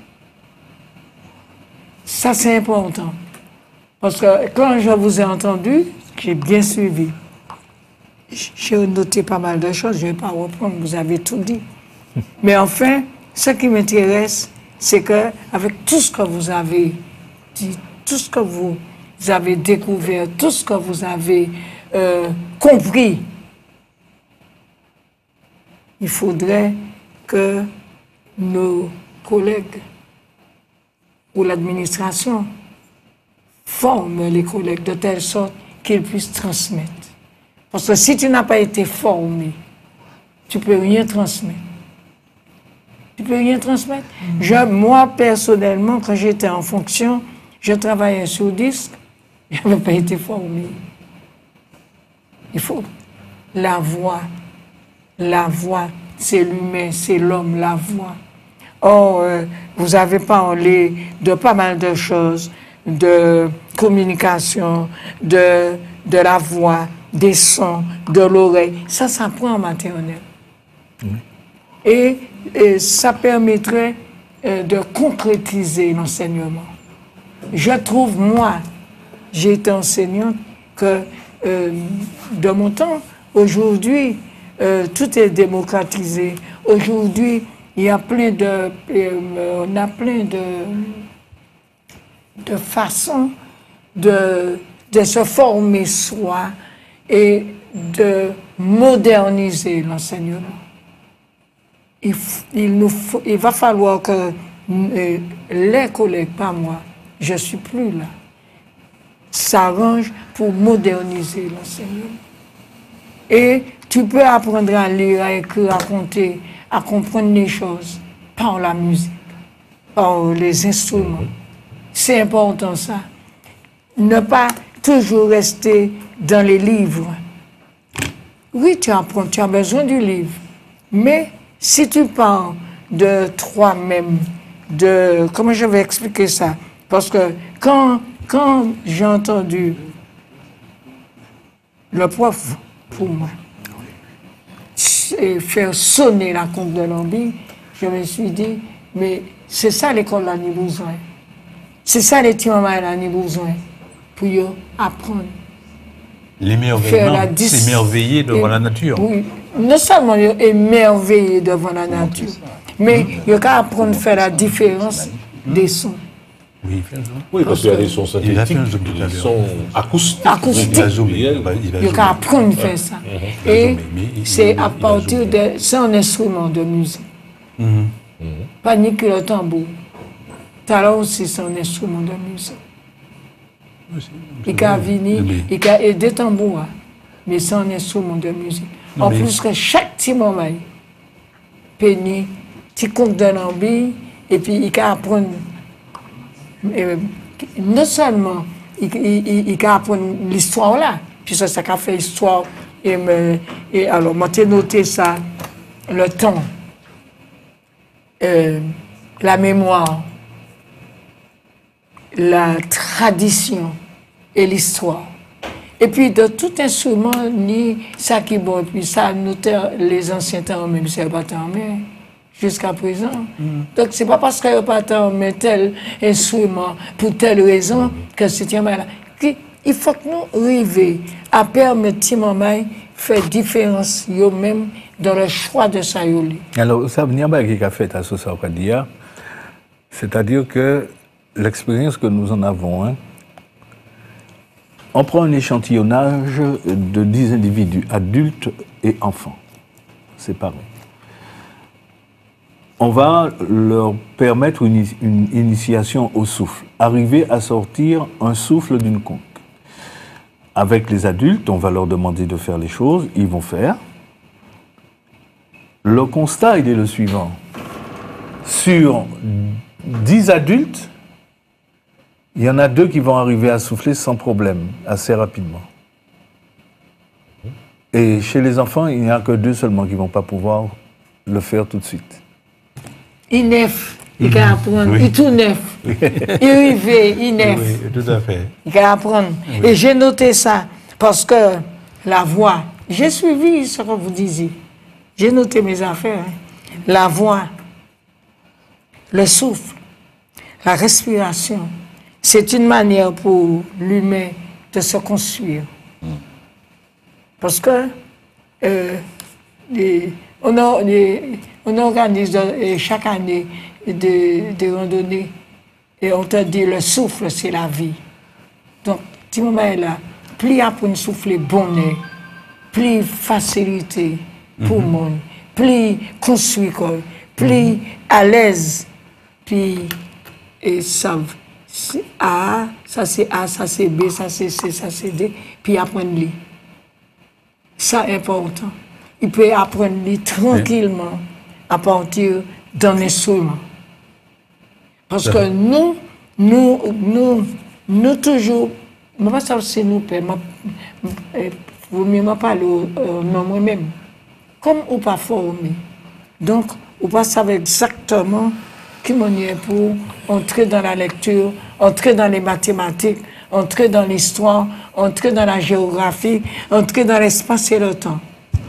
Speaker 6: Ça, c'est important. Parce que quand je vous ai entendu, j'ai bien suivi. J'ai noté pas mal de choses, je ne vais pas reprendre, vous avez tout dit. Mais enfin, ce qui m'intéresse, c'est qu'avec tout ce que vous avez dit, tout ce que vous avez découvert, tout ce que vous avez compris, il faudrait que nos collègues ou l'administration forment les collègues de telle sorte qu'ils puissent transmettre. Parce que si tu n'as pas été formé, tu ne peux rien transmettre. Tu ne peux rien transmettre. Moi, personnellement, quand j'étais en fonction, je travaillais sur disque, je n'avais pas été formé. Il faut la voix, c'est l'humain, c'est l'homme, la voix. Or, vous avez parlé de pas mal de choses, de communication, de la voix, des sons, de l'oreille. Ça s'apprend en maternelle. Et ça permettrait de concrétiser l'enseignement. Je trouve, moi, j'ai été enseignante, que de mon temps, aujourd'hui, tout est démocratisé. Aujourd'hui, il y a plein on a plein de façons de se former soi et de moderniser l'enseignement. Il va falloir que les collègues, pas moi, je ne suis plus là, s'arrangent pour moderniser l'enseignement. Et tu peux apprendre à lire, à écrire, à compter, à comprendre les choses par la musique, par les instruments. C'est important ça. Ne pas toujours rester dans les livres. Oui, tu apprends, tu as besoin du livre. Mais si tu parles de toi-même, comment je vais expliquer ça? Parce que quand j'ai entendu le prof, pour moi, faire sonner la conque de Nambi, je me suis dit, mais c'est ça l'école a besoin. C'est ça les petits mamans a besoin pour apprendre.
Speaker 1: L'émerveillement, s'émerveiller devant la nature.
Speaker 6: Oui, non seulement émerveiller devant la nature, mais il y a qu'à apprendre à faire la différence des sons.
Speaker 1: Oui, il fait un zoom.
Speaker 3: Oui, parce qu'il y a des sons
Speaker 1: Il a fait
Speaker 3: synthétiques,
Speaker 1: un zoom tout à
Speaker 3: des
Speaker 1: l'heure.
Speaker 3: sons acoustiques.
Speaker 6: Acoustiques.
Speaker 1: Il va zoomer.
Speaker 3: réels.
Speaker 1: Il va
Speaker 6: Il
Speaker 1: zoomer.
Speaker 6: faut apprendre à faire ça.
Speaker 1: va
Speaker 6: Et
Speaker 1: zoomer, mais
Speaker 6: c'est
Speaker 1: il
Speaker 6: à
Speaker 1: va
Speaker 6: partir
Speaker 1: zoomer.
Speaker 6: de... C'est un instrument de musique. Pas ni que le tambour. Talon aussi, c'est un instrument de musique. Il a venu, il a aidé tambour, mais c'est un instrument de musique. En plus que chaque petit moment, Penny, petit compte de l'ambi, et puis il a appris, non seulement il a appris l'histoire là, puis ça a fait l'histoire, et alors, moi, j'ai noté ça, le temps, la mémoire, la tradition et l'histoire. Et puis, de tout instrument, ni ça qui est bon, puis ça, les anciens temps, même si c'est pas tant, mais jusqu'à présent. Donc, c'est pas parce qu'il n'y a pas tant, mais tel instrument, pour telle raison, que c'est un mal. Il faut que nous arrivions à permettre à maman faire différence, même dans le choix de sa yoli.
Speaker 5: Alors, ça vient pas qui a fait à ce soir, c'est-à-dire que l'expérience que nous en avons, hein, on prend un échantillonnage de 10 individus, adultes et enfants, séparés. On va leur permettre une initiation au souffle, arriver à sortir un souffle d'une conque. Avec les adultes, on va leur demander de faire les choses, ils vont faire. Le constat, il est le suivant. Sur 10 adultes, il y en a 2 qui vont arriver à souffler sans problème, assez rapidement. Et chez les enfants, il n'y a que 2 seulement qui ne vont pas pouvoir le faire tout de suite.
Speaker 6: Il neuf, il va apprendre, il tout neuf. Il arrive, il neuf.
Speaker 1: Oui, tout à fait.
Speaker 6: Il va apprendre. Et j'ai noté ça, parce que la voix, j'ai suivi ce que vous disiez. J'ai noté mes affaires. Hein. La voix, le souffle, la respiration, c'est une manière pour l'humain de se construire. Parce que on organise chaque année des randonnées et on te dit le souffle, c'est la vie. Donc, petit moment est là, plus apprendre à souffler bonheur, plus facilité pour le monde, plus construire, plus à l'aise, puis et ça c'est A, ça c'est A, ça c'est B, ça c'est C, ça c'est D, puis apprendre à lire. Ça est important. Il peut apprendre à lire tranquillement à partir d'un instrument. Parce que nous toujours, je ne sais pas si nous, vous ne parlez au nom moi-même, comme on pas formé. Donc, on ne savez pas exactement qui on est pour entrer dans la lecture, entrer dans les mathématiques, entrer dans l'histoire, entrer dans la géographie, entrer dans l'espace et le temps.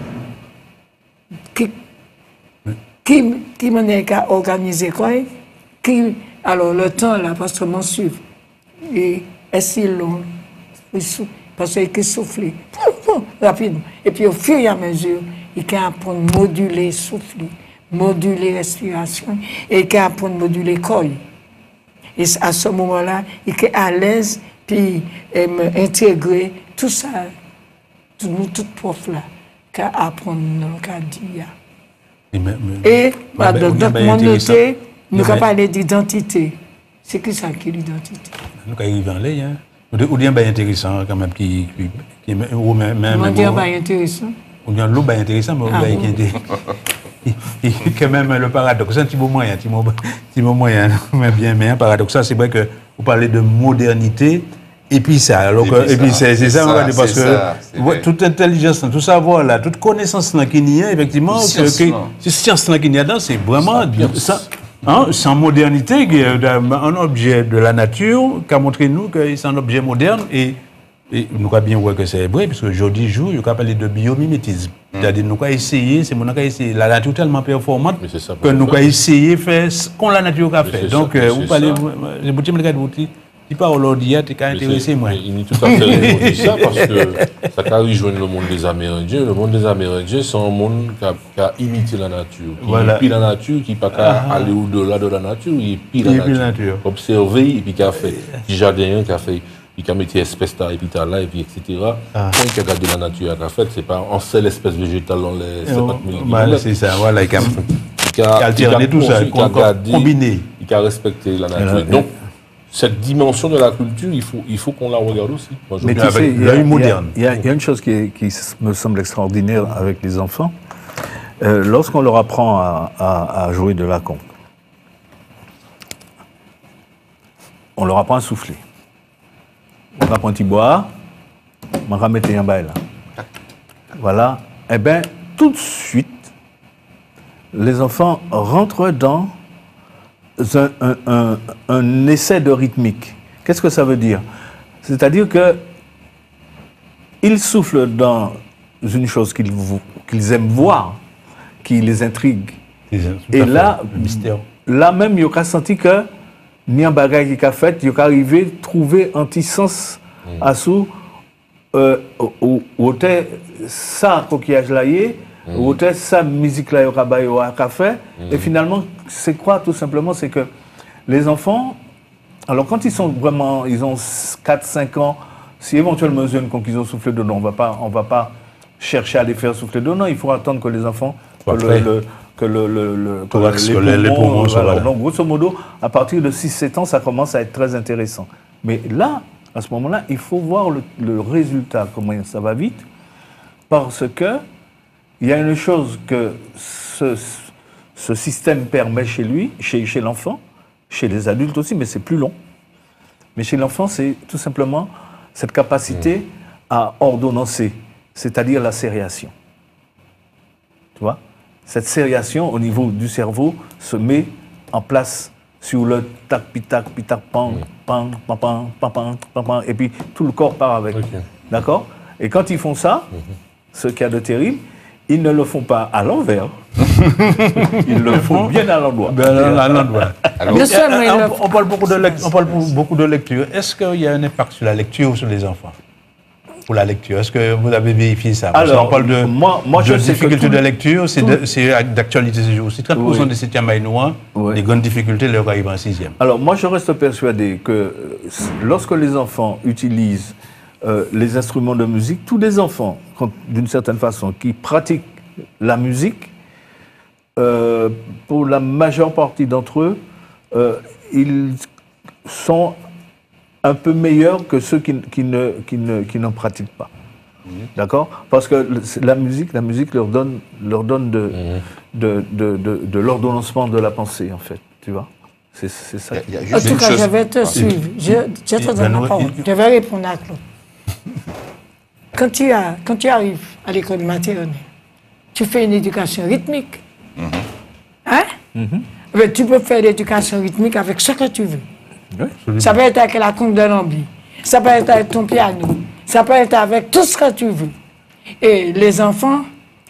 Speaker 6: Qui m'en est organisé quoi? Alors le temps là, parce que mon suivre, et est-ce long, parce qu'il souffle rapidement. Et puis au fur et à mesure, il peut apprendre à moduler souffle, moduler respiration, et il peut apprendre à moduler corps. Et à ce moment-là, il est à l'aise, puis intégrer tout ça, nous, tout prof là, qu'à apprendre dans le cas d'IA. Et, donc, mon noté, nous avons parlé d'identité. C'est qui ça qui est l'identité?
Speaker 1: Nous avons arrivé en l'air, hein. Ou bien intéressant, quand même, qui ou même.
Speaker 6: On dit intéressant.
Speaker 1: Ou bien l'eau intéressant, mais quand même le paradoxe, c'est un petit mot moyen, mais bien, mais un paradoxe, c'est vrai que vous parlez de modernité. Et puis ça, alors et puis c'est ça, on va dire, parce que toute intelligence, tout savoir là, toute connaissance là qu'il y a, effectivement, cette science là qu'il y a dedans, c'est vraiment ça, hein, sans modernité, un objet de la nature qui a montré nous que c'est un objet moderne et nous avons bien voir que c'est vrai, parce qu'aujourd'hui, il y a parlé de biomimétisme. C'est-à-dire nous avons essayé, c'est mon essayé, la nature tellement performante que nous avons essayé de faire ce qu'on la nature a fait. Donc, vous parlez, Si pas aujourd'hui, tu es intéressé, moi.
Speaker 3: Il est tout à fait raison de ça, parce que ça a rejoint le monde des Amérindiens. Le monde des Amérindiens, c'est un monde qui a imité la nature. Qui
Speaker 1: Voilà.
Speaker 3: est pire la nature, qui n'a pas qu'à aller au-delà de la nature, il est pire
Speaker 1: Il est
Speaker 3: la
Speaker 1: pire la
Speaker 3: nature.
Speaker 1: nature.
Speaker 3: Observer, et puis qui a fait petit jardin, qui a fait, puis qui a mis espèces là, et puis t'as là, et puis etc. Quand il a regardé la nature, il a fait, c'est pas en seule espèce végétale dans les 50 000
Speaker 1: Voilà, c'est ça, voilà, il a alterné tout ça, combiné.
Speaker 3: Il a respecté la nature. Donc, cette dimension de la culture, il faut qu'on la regarde aussi. Moi, je
Speaker 5: Mais
Speaker 3: dis
Speaker 5: tu
Speaker 3: avec-
Speaker 5: sais,
Speaker 1: l'œil moderne.
Speaker 5: il y a une chose qui me semble extraordinaire avec les enfants. Lorsqu'on leur apprend à jouer de la conque, on leur apprend à souffler. On apprend un petit bois, on va mettre un bail là. Voilà. Eh bien, tout de suite, les enfants rentrent dans un essai de rythmique. Qu'est-ce que ça veut dire? C'est-à-dire que ils soufflent dans une chose qu'ils aiment voir, qui les intrigue. Et là, là même, il y a senti que ni un bagage qui a fait, il y a arrivé à trouver un petit sens à sous où ça coquillage là où ça musique là a fait. Et finalement, c'est quoi tout simplement, c'est que les enfants, alors quand ils sont vraiment, ils ont 4-5 ans, si éventuellement ils ont soufflé dedans, on va pas chercher à les faire souffler dedans, il faut attendre que les enfants, que les poumons soient là. Donc grosso modo, à partir de 6-7 ans, ça commence à être très intéressant. Mais là, à ce moment-là, il faut voir le résultat, comment ça va vite, parce que il y a une chose que ce système permet chez lui, chez l'enfant, chez les adultes aussi, mais c'est plus long. Mais chez l'enfant, c'est tout simplement cette capacité à ordonnancer, c'est-à-dire la sériation. Tu vois? Cette sériation au niveau du cerveau se met en place sur le tac, pitac, pan, pan, pan, pan, pan, pan, pan, pan, et puis tout le corps part avec.
Speaker 3: Okay.
Speaker 5: D'accord? Et quand ils font ça, ce qu'il y a de terrible, ils ne le font pas à l'envers. Ils le font bien à l'endroit.
Speaker 1: À l'endroit.
Speaker 6: Alors,
Speaker 1: On parle beaucoup de lecture. Est-ce qu'il y a un impact sur la lecture ou sur les enfants? Pour la lecture, est-ce que vous avez vérifié ça? Parce
Speaker 5: Alors,
Speaker 1: on parle de,
Speaker 5: moi, je sais
Speaker 1: difficultés
Speaker 5: que
Speaker 1: de lecture, c'est d'actualité ces jours-ci. 30% des 7e Maïnois, les grandes difficultés leur arrivent en 6e.
Speaker 5: Alors, moi, je reste persuadé que lorsque les enfants utilisent les instruments de musique, tous les enfants, d'une certaine façon, qui pratiquent la musique, pour la majeure partie d'entre eux, ils sont un peu meilleurs que ceux qui n'en pratiquent pas. D'accord? Parce que la musique leur donne de l'ordonnancement de la pensée, en fait. Tu vois? C'est ça.
Speaker 6: En tout cas, je vais te suivre. Je te donne la parole. Je vais répondre à Claude. Quand tu arrives à l'école maternelle, tu fais une éducation rythmique. Hein? Mais tu peux faire l'éducation rythmique avec ce que tu veux. Oui, ça peut être avec la conque de l'ambi, ça peut être avec ton piano, ça peut être avec tout ce que tu veux. Et les enfants,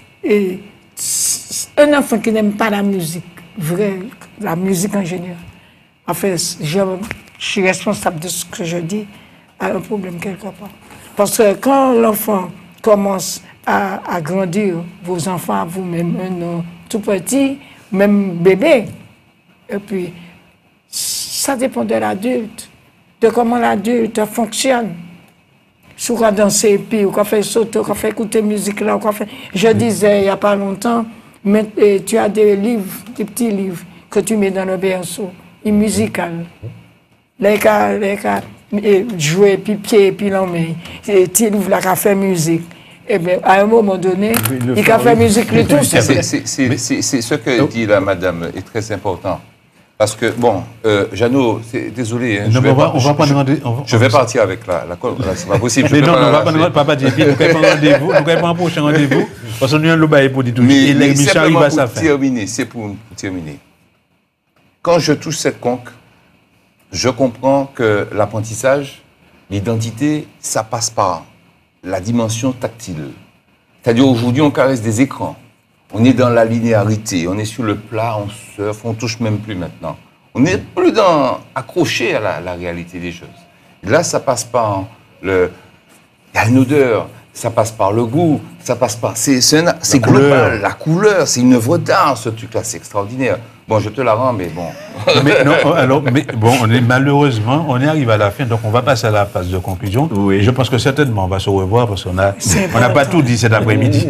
Speaker 6: un enfant qui n'aime pas la musique, la musique en général, en fait, je suis responsable de ce que je dis, a un problème quelque part. Parce que quand l'enfant commence à grandir, vos enfants, vous-même, un tout petit, même bébé, et puis ça dépend de l'adulte, de comment l'adulte fonctionne. Si on va danser, puis on va faire sauter, on va faire écouter musique là, Je disais il n'y a pas longtemps, mais, tu as des livres, des petits livres que tu mets dans le berceau, et musical. Les cas jouer, puis pied, puis la main. Et tu livres là qui fait musique. Et bien, à un moment donné, il a fait musique le tout.
Speaker 4: C'est ce que dit la madame est très important. Parce que, bon, Jeannot, désolé, hein, je vais partir avec la c'est pas possible.
Speaker 1: Mais non, on va prendre papa JP, nous avons un rendez-vous, nous avons un prochain rendez-vous, parce qu'on a un lobaye pour dire tout.
Speaker 4: Mais simplement pour terminer, c'est pour terminer. Quand je touche cette conque, je comprends que l'apprentissage, l'identité, ça passe par la dimension tactile. C'est-à-dire aujourd'hui, on caresse des écrans. On est dans la linéarité, on est sur le plat, on surfe, on touche même plus maintenant. On n'est plus accroché à la réalité des choses. Là, ça passe par il y a une odeur, ça passe par le goût, ça passe par... C'est global, la couleur, c'est une œuvre d'art, ce truc-là, c'est extraordinaire. Bon, je te la rends, mais bon.
Speaker 1: Malheureusement, on est arrivé à la fin, donc on va passer à la phase de conclusion.
Speaker 5: Oui.
Speaker 1: Et je pense que certainement, on va se revoir parce qu'on n'a pas tout dit cet après-midi.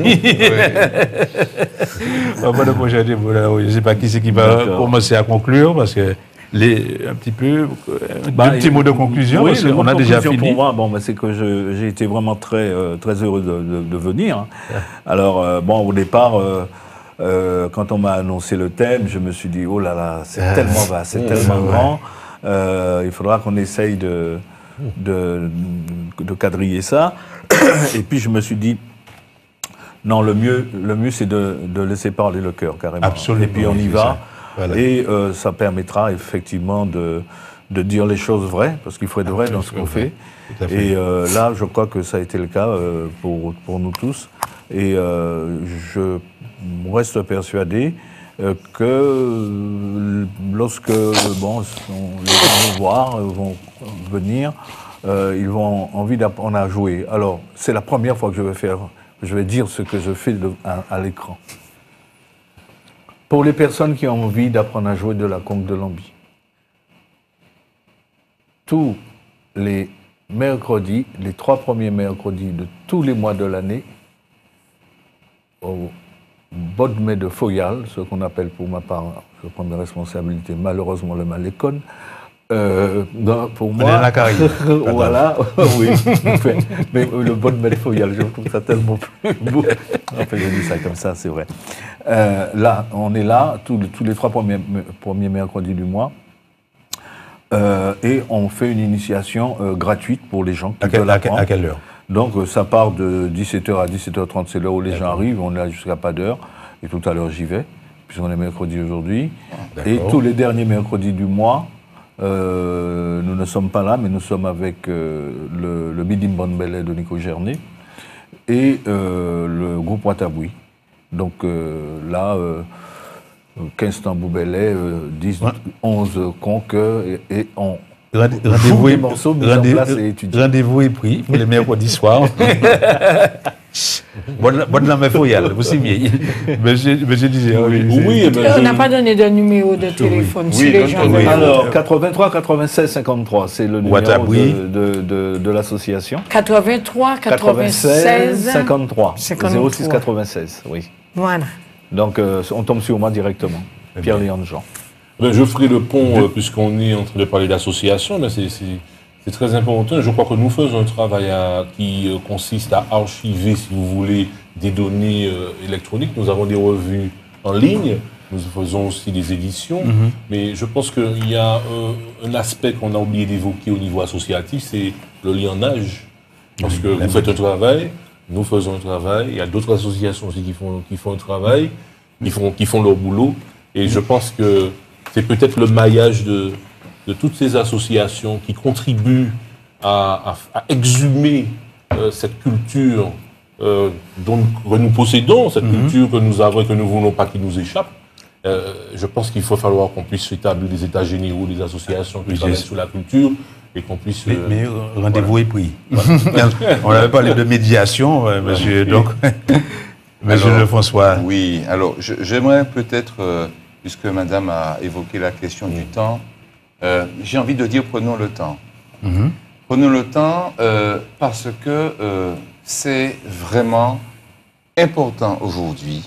Speaker 1: Je ne sais pas qui c'est qui va commencer à conclure, parce que un petit mot de conclusion,
Speaker 5: oui,
Speaker 1: parce qu'on a déjà fini.
Speaker 5: Pour moi, c'est que j'ai été vraiment très heureux de venir. Alors, au départ... quand on m'a annoncé le thème, je me suis dit, oh là là, c'est tellement vaste, c'est tellement grand, il faudra qu'on essaye de quadriller ça. Et puis je me suis dit, non, le mieux c'est de laisser parler le cœur, carrément.
Speaker 1: Absolument.
Speaker 5: Et puis on y va,
Speaker 1: voilà.
Speaker 5: Et ça permettra effectivement de dire les choses vraies, parce qu'il faut être vrai dans ce qu'on fait. Et là, je crois que ça a été le cas pour nous tous. Et je reste persuadé que lorsque les gens vont voir, vont venir, ils vont envie d'apprendre à jouer. Alors, c'est la première fois que je vais dire ce que je fais à l'écran. Pour les personnes qui ont envie d'apprendre à jouer de la conque de Lambie, tous les mercredis, les 3 premiers mercredis de tous les mois de l'année, au Bodmet de Foyal, ce qu'on appelle pour ma part, je prends mes responsabilités, malheureusement le Malécon, pour moi...
Speaker 1: On est à la Caraïbe.
Speaker 5: Voilà, oui. Mais le Bodmet de Foyal, je trouve ça tellement plus beau. Enfin, je dis ça comme ça, c'est vrai. Là, on est là, tous les 3 premiers mercredis du mois, et on fait une initiation gratuite pour les gens qui veulent apprendre.
Speaker 1: À quelle heure?
Speaker 5: Donc ça part de 17h à 17h30, c'est l'heure où les gens arrivent, on est là jusqu'à pas d'heure, et tout à l'heure j'y vais, puisqu'on est mercredi aujourd'hui. Et tous les derniers mercredis du mois, nous ne sommes pas là, mais nous sommes avec le Bidim Bonbelé de Nico Gernet et le groupe Wataboui. Donc là, 15 Tamboubelé, 10, 11 conques, et on...
Speaker 1: Rendez-vous
Speaker 5: des morceaux mis en place et étudiés.
Speaker 1: Rendez-vous est pris pour les mercredis soirs. Bonne la main foyale, vous si vieille. Monsieur disait,
Speaker 6: on n'a pas donné de numéro de téléphone si les gens veulent.
Speaker 5: Alors, 83 96 53, c'est le numéro de l'association.
Speaker 6: 83 96
Speaker 5: 53. 06 96, oui.
Speaker 6: Voilà.
Speaker 5: Donc, on tombe sur moi directement. Pierre-Léon Jean.
Speaker 3: Je ferai le pont, puisqu'on est en train de parler d'association, mais c'est très important. Je crois que nous faisons un travail qui consiste à archiver, si vous voulez, des données électroniques. Nous avons des revues en ligne, nous faisons aussi des éditions, mais je pense qu'il y a un aspect qu'on a oublié d'évoquer au niveau associatif, c'est le lionnage. Parce que vous faites un travail, nous faisons un travail, il y a d'autres associations aussi qui font un travail, qui font leur boulot, et je pense que c'est peut-être le maillage de toutes ces associations qui contribuent à exhumer cette culture que nous possédons, cette culture que nous avons et que nous ne voulons pas qu'il nous échappe. Je pense qu'il faut falloir qu'on puisse établir des états généraux des associations qui travaillent sur la culture et qu'on puisse...
Speaker 1: Mais rendez-vous est pris. On avait parlé de médiation, monsieur, donc... Monsieur Lefrançois.
Speaker 4: Oui, alors j'aimerais peut-être... puisque madame a évoqué la question du temps, j'ai envie de dire prenons le temps. Prenons le temps parce que c'est vraiment important aujourd'hui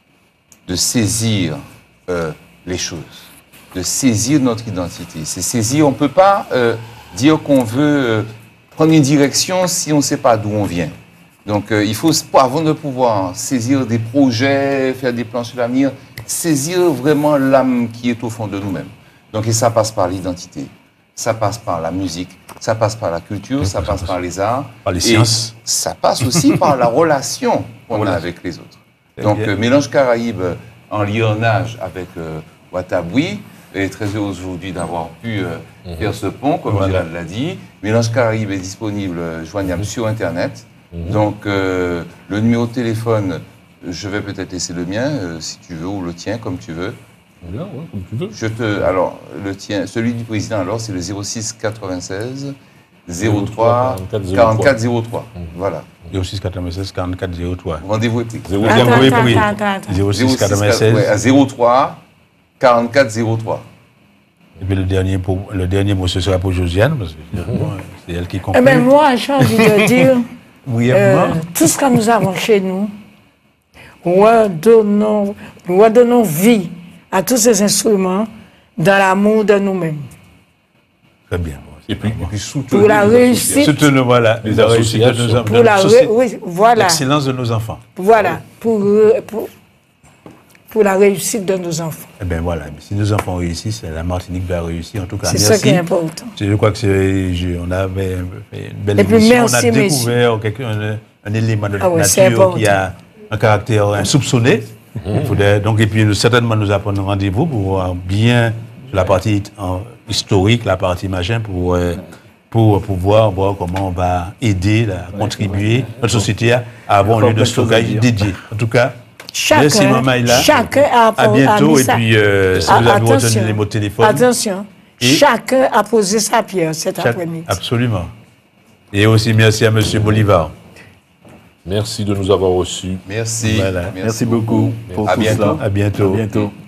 Speaker 4: de saisir les choses, de saisir notre identité. C'est saisir, on ne peut pas dire qu'on veut prendre une direction si on ne sait pas d'où on vient. Donc il faut, avant de pouvoir saisir des projets, faire des plans sur l'avenir, saisir vraiment l'âme qui est au fond de nous-mêmes. Donc, et ça passe par l'identité, ça passe par la musique, ça passe par la culture, ça passe par les arts.
Speaker 1: Par les sciences.
Speaker 4: Ça passe aussi par la relation qu'on a avec les autres. Donc, Mélange Caraïbe en lionnage avec Wataboui, et très heureux aujourd'hui d'avoir pu faire ce pont, comme Gérald l'a dit. Mélange Caraïbe est disponible, joignable sur Internet. Donc, le numéro de téléphone... Je vais peut-être laisser le mien, si tu veux, ou le tien, comme tu veux.
Speaker 3: Bien, comme tu veux.
Speaker 4: Alors, le tien, celui du président, alors, c'est le 06 96 03 44 03. Voilà.
Speaker 1: 06 96 44 03.
Speaker 4: Rendez-vous est pris.
Speaker 6: Attends.
Speaker 1: 06 96.
Speaker 4: Ouais, à 03 44 03.
Speaker 1: Et puis le dernier mot, ce sera pour Josiane, parce que bon, c'est elle qui conclut.
Speaker 6: Eh bien, moi, j'ai envie de dire,
Speaker 1: Brièvement.
Speaker 6: tout ce que nous avons chez nous, redonnons vie à tous ces instruments dans l'amour de nous-mêmes.
Speaker 1: Très bien.
Speaker 3: Et puis soutenir
Speaker 6: Pour la réussite.
Speaker 1: Soutenons, voilà, les réussites de nos enfants.
Speaker 6: Pour voilà.
Speaker 1: L'excellence de nos enfants.
Speaker 6: Voilà, pour la réussite de nos enfants.
Speaker 1: Eh bien voilà, si nos enfants réussissent, la Martinique va réussir. En tout cas,
Speaker 6: C'est
Speaker 1: merci.
Speaker 6: ça qui est important.
Speaker 1: Je crois que on avait fait une belle
Speaker 6: Et puis,
Speaker 1: émission.
Speaker 6: merci,
Speaker 1: on a découvert un élément de la
Speaker 6: c'est
Speaker 1: nature
Speaker 6: important.
Speaker 1: qui a un caractère insoupçonné. Donc, et puis certainement nous apprendre rendez-vous pour voir bien la partie historique, la partie machin, pour pouvoir voir comment on va aider, contribuer notre société à avoir un lieu de stockage dédié. En tout cas, merci Maman Ila.
Speaker 6: Chacun
Speaker 1: à bientôt. Et puis, si vous avez retenu les mots de téléphone.
Speaker 6: Attention, chacun a posé sa pierre cet après-midi.
Speaker 1: Absolument. Et aussi merci à M. Bolivar.
Speaker 3: Merci de nous avoir reçus.
Speaker 4: Merci.
Speaker 1: Voilà.
Speaker 5: Merci beaucoup pour
Speaker 4: À
Speaker 5: tout
Speaker 4: bientôt.
Speaker 5: cela.
Speaker 1: À bientôt.
Speaker 5: À bientôt.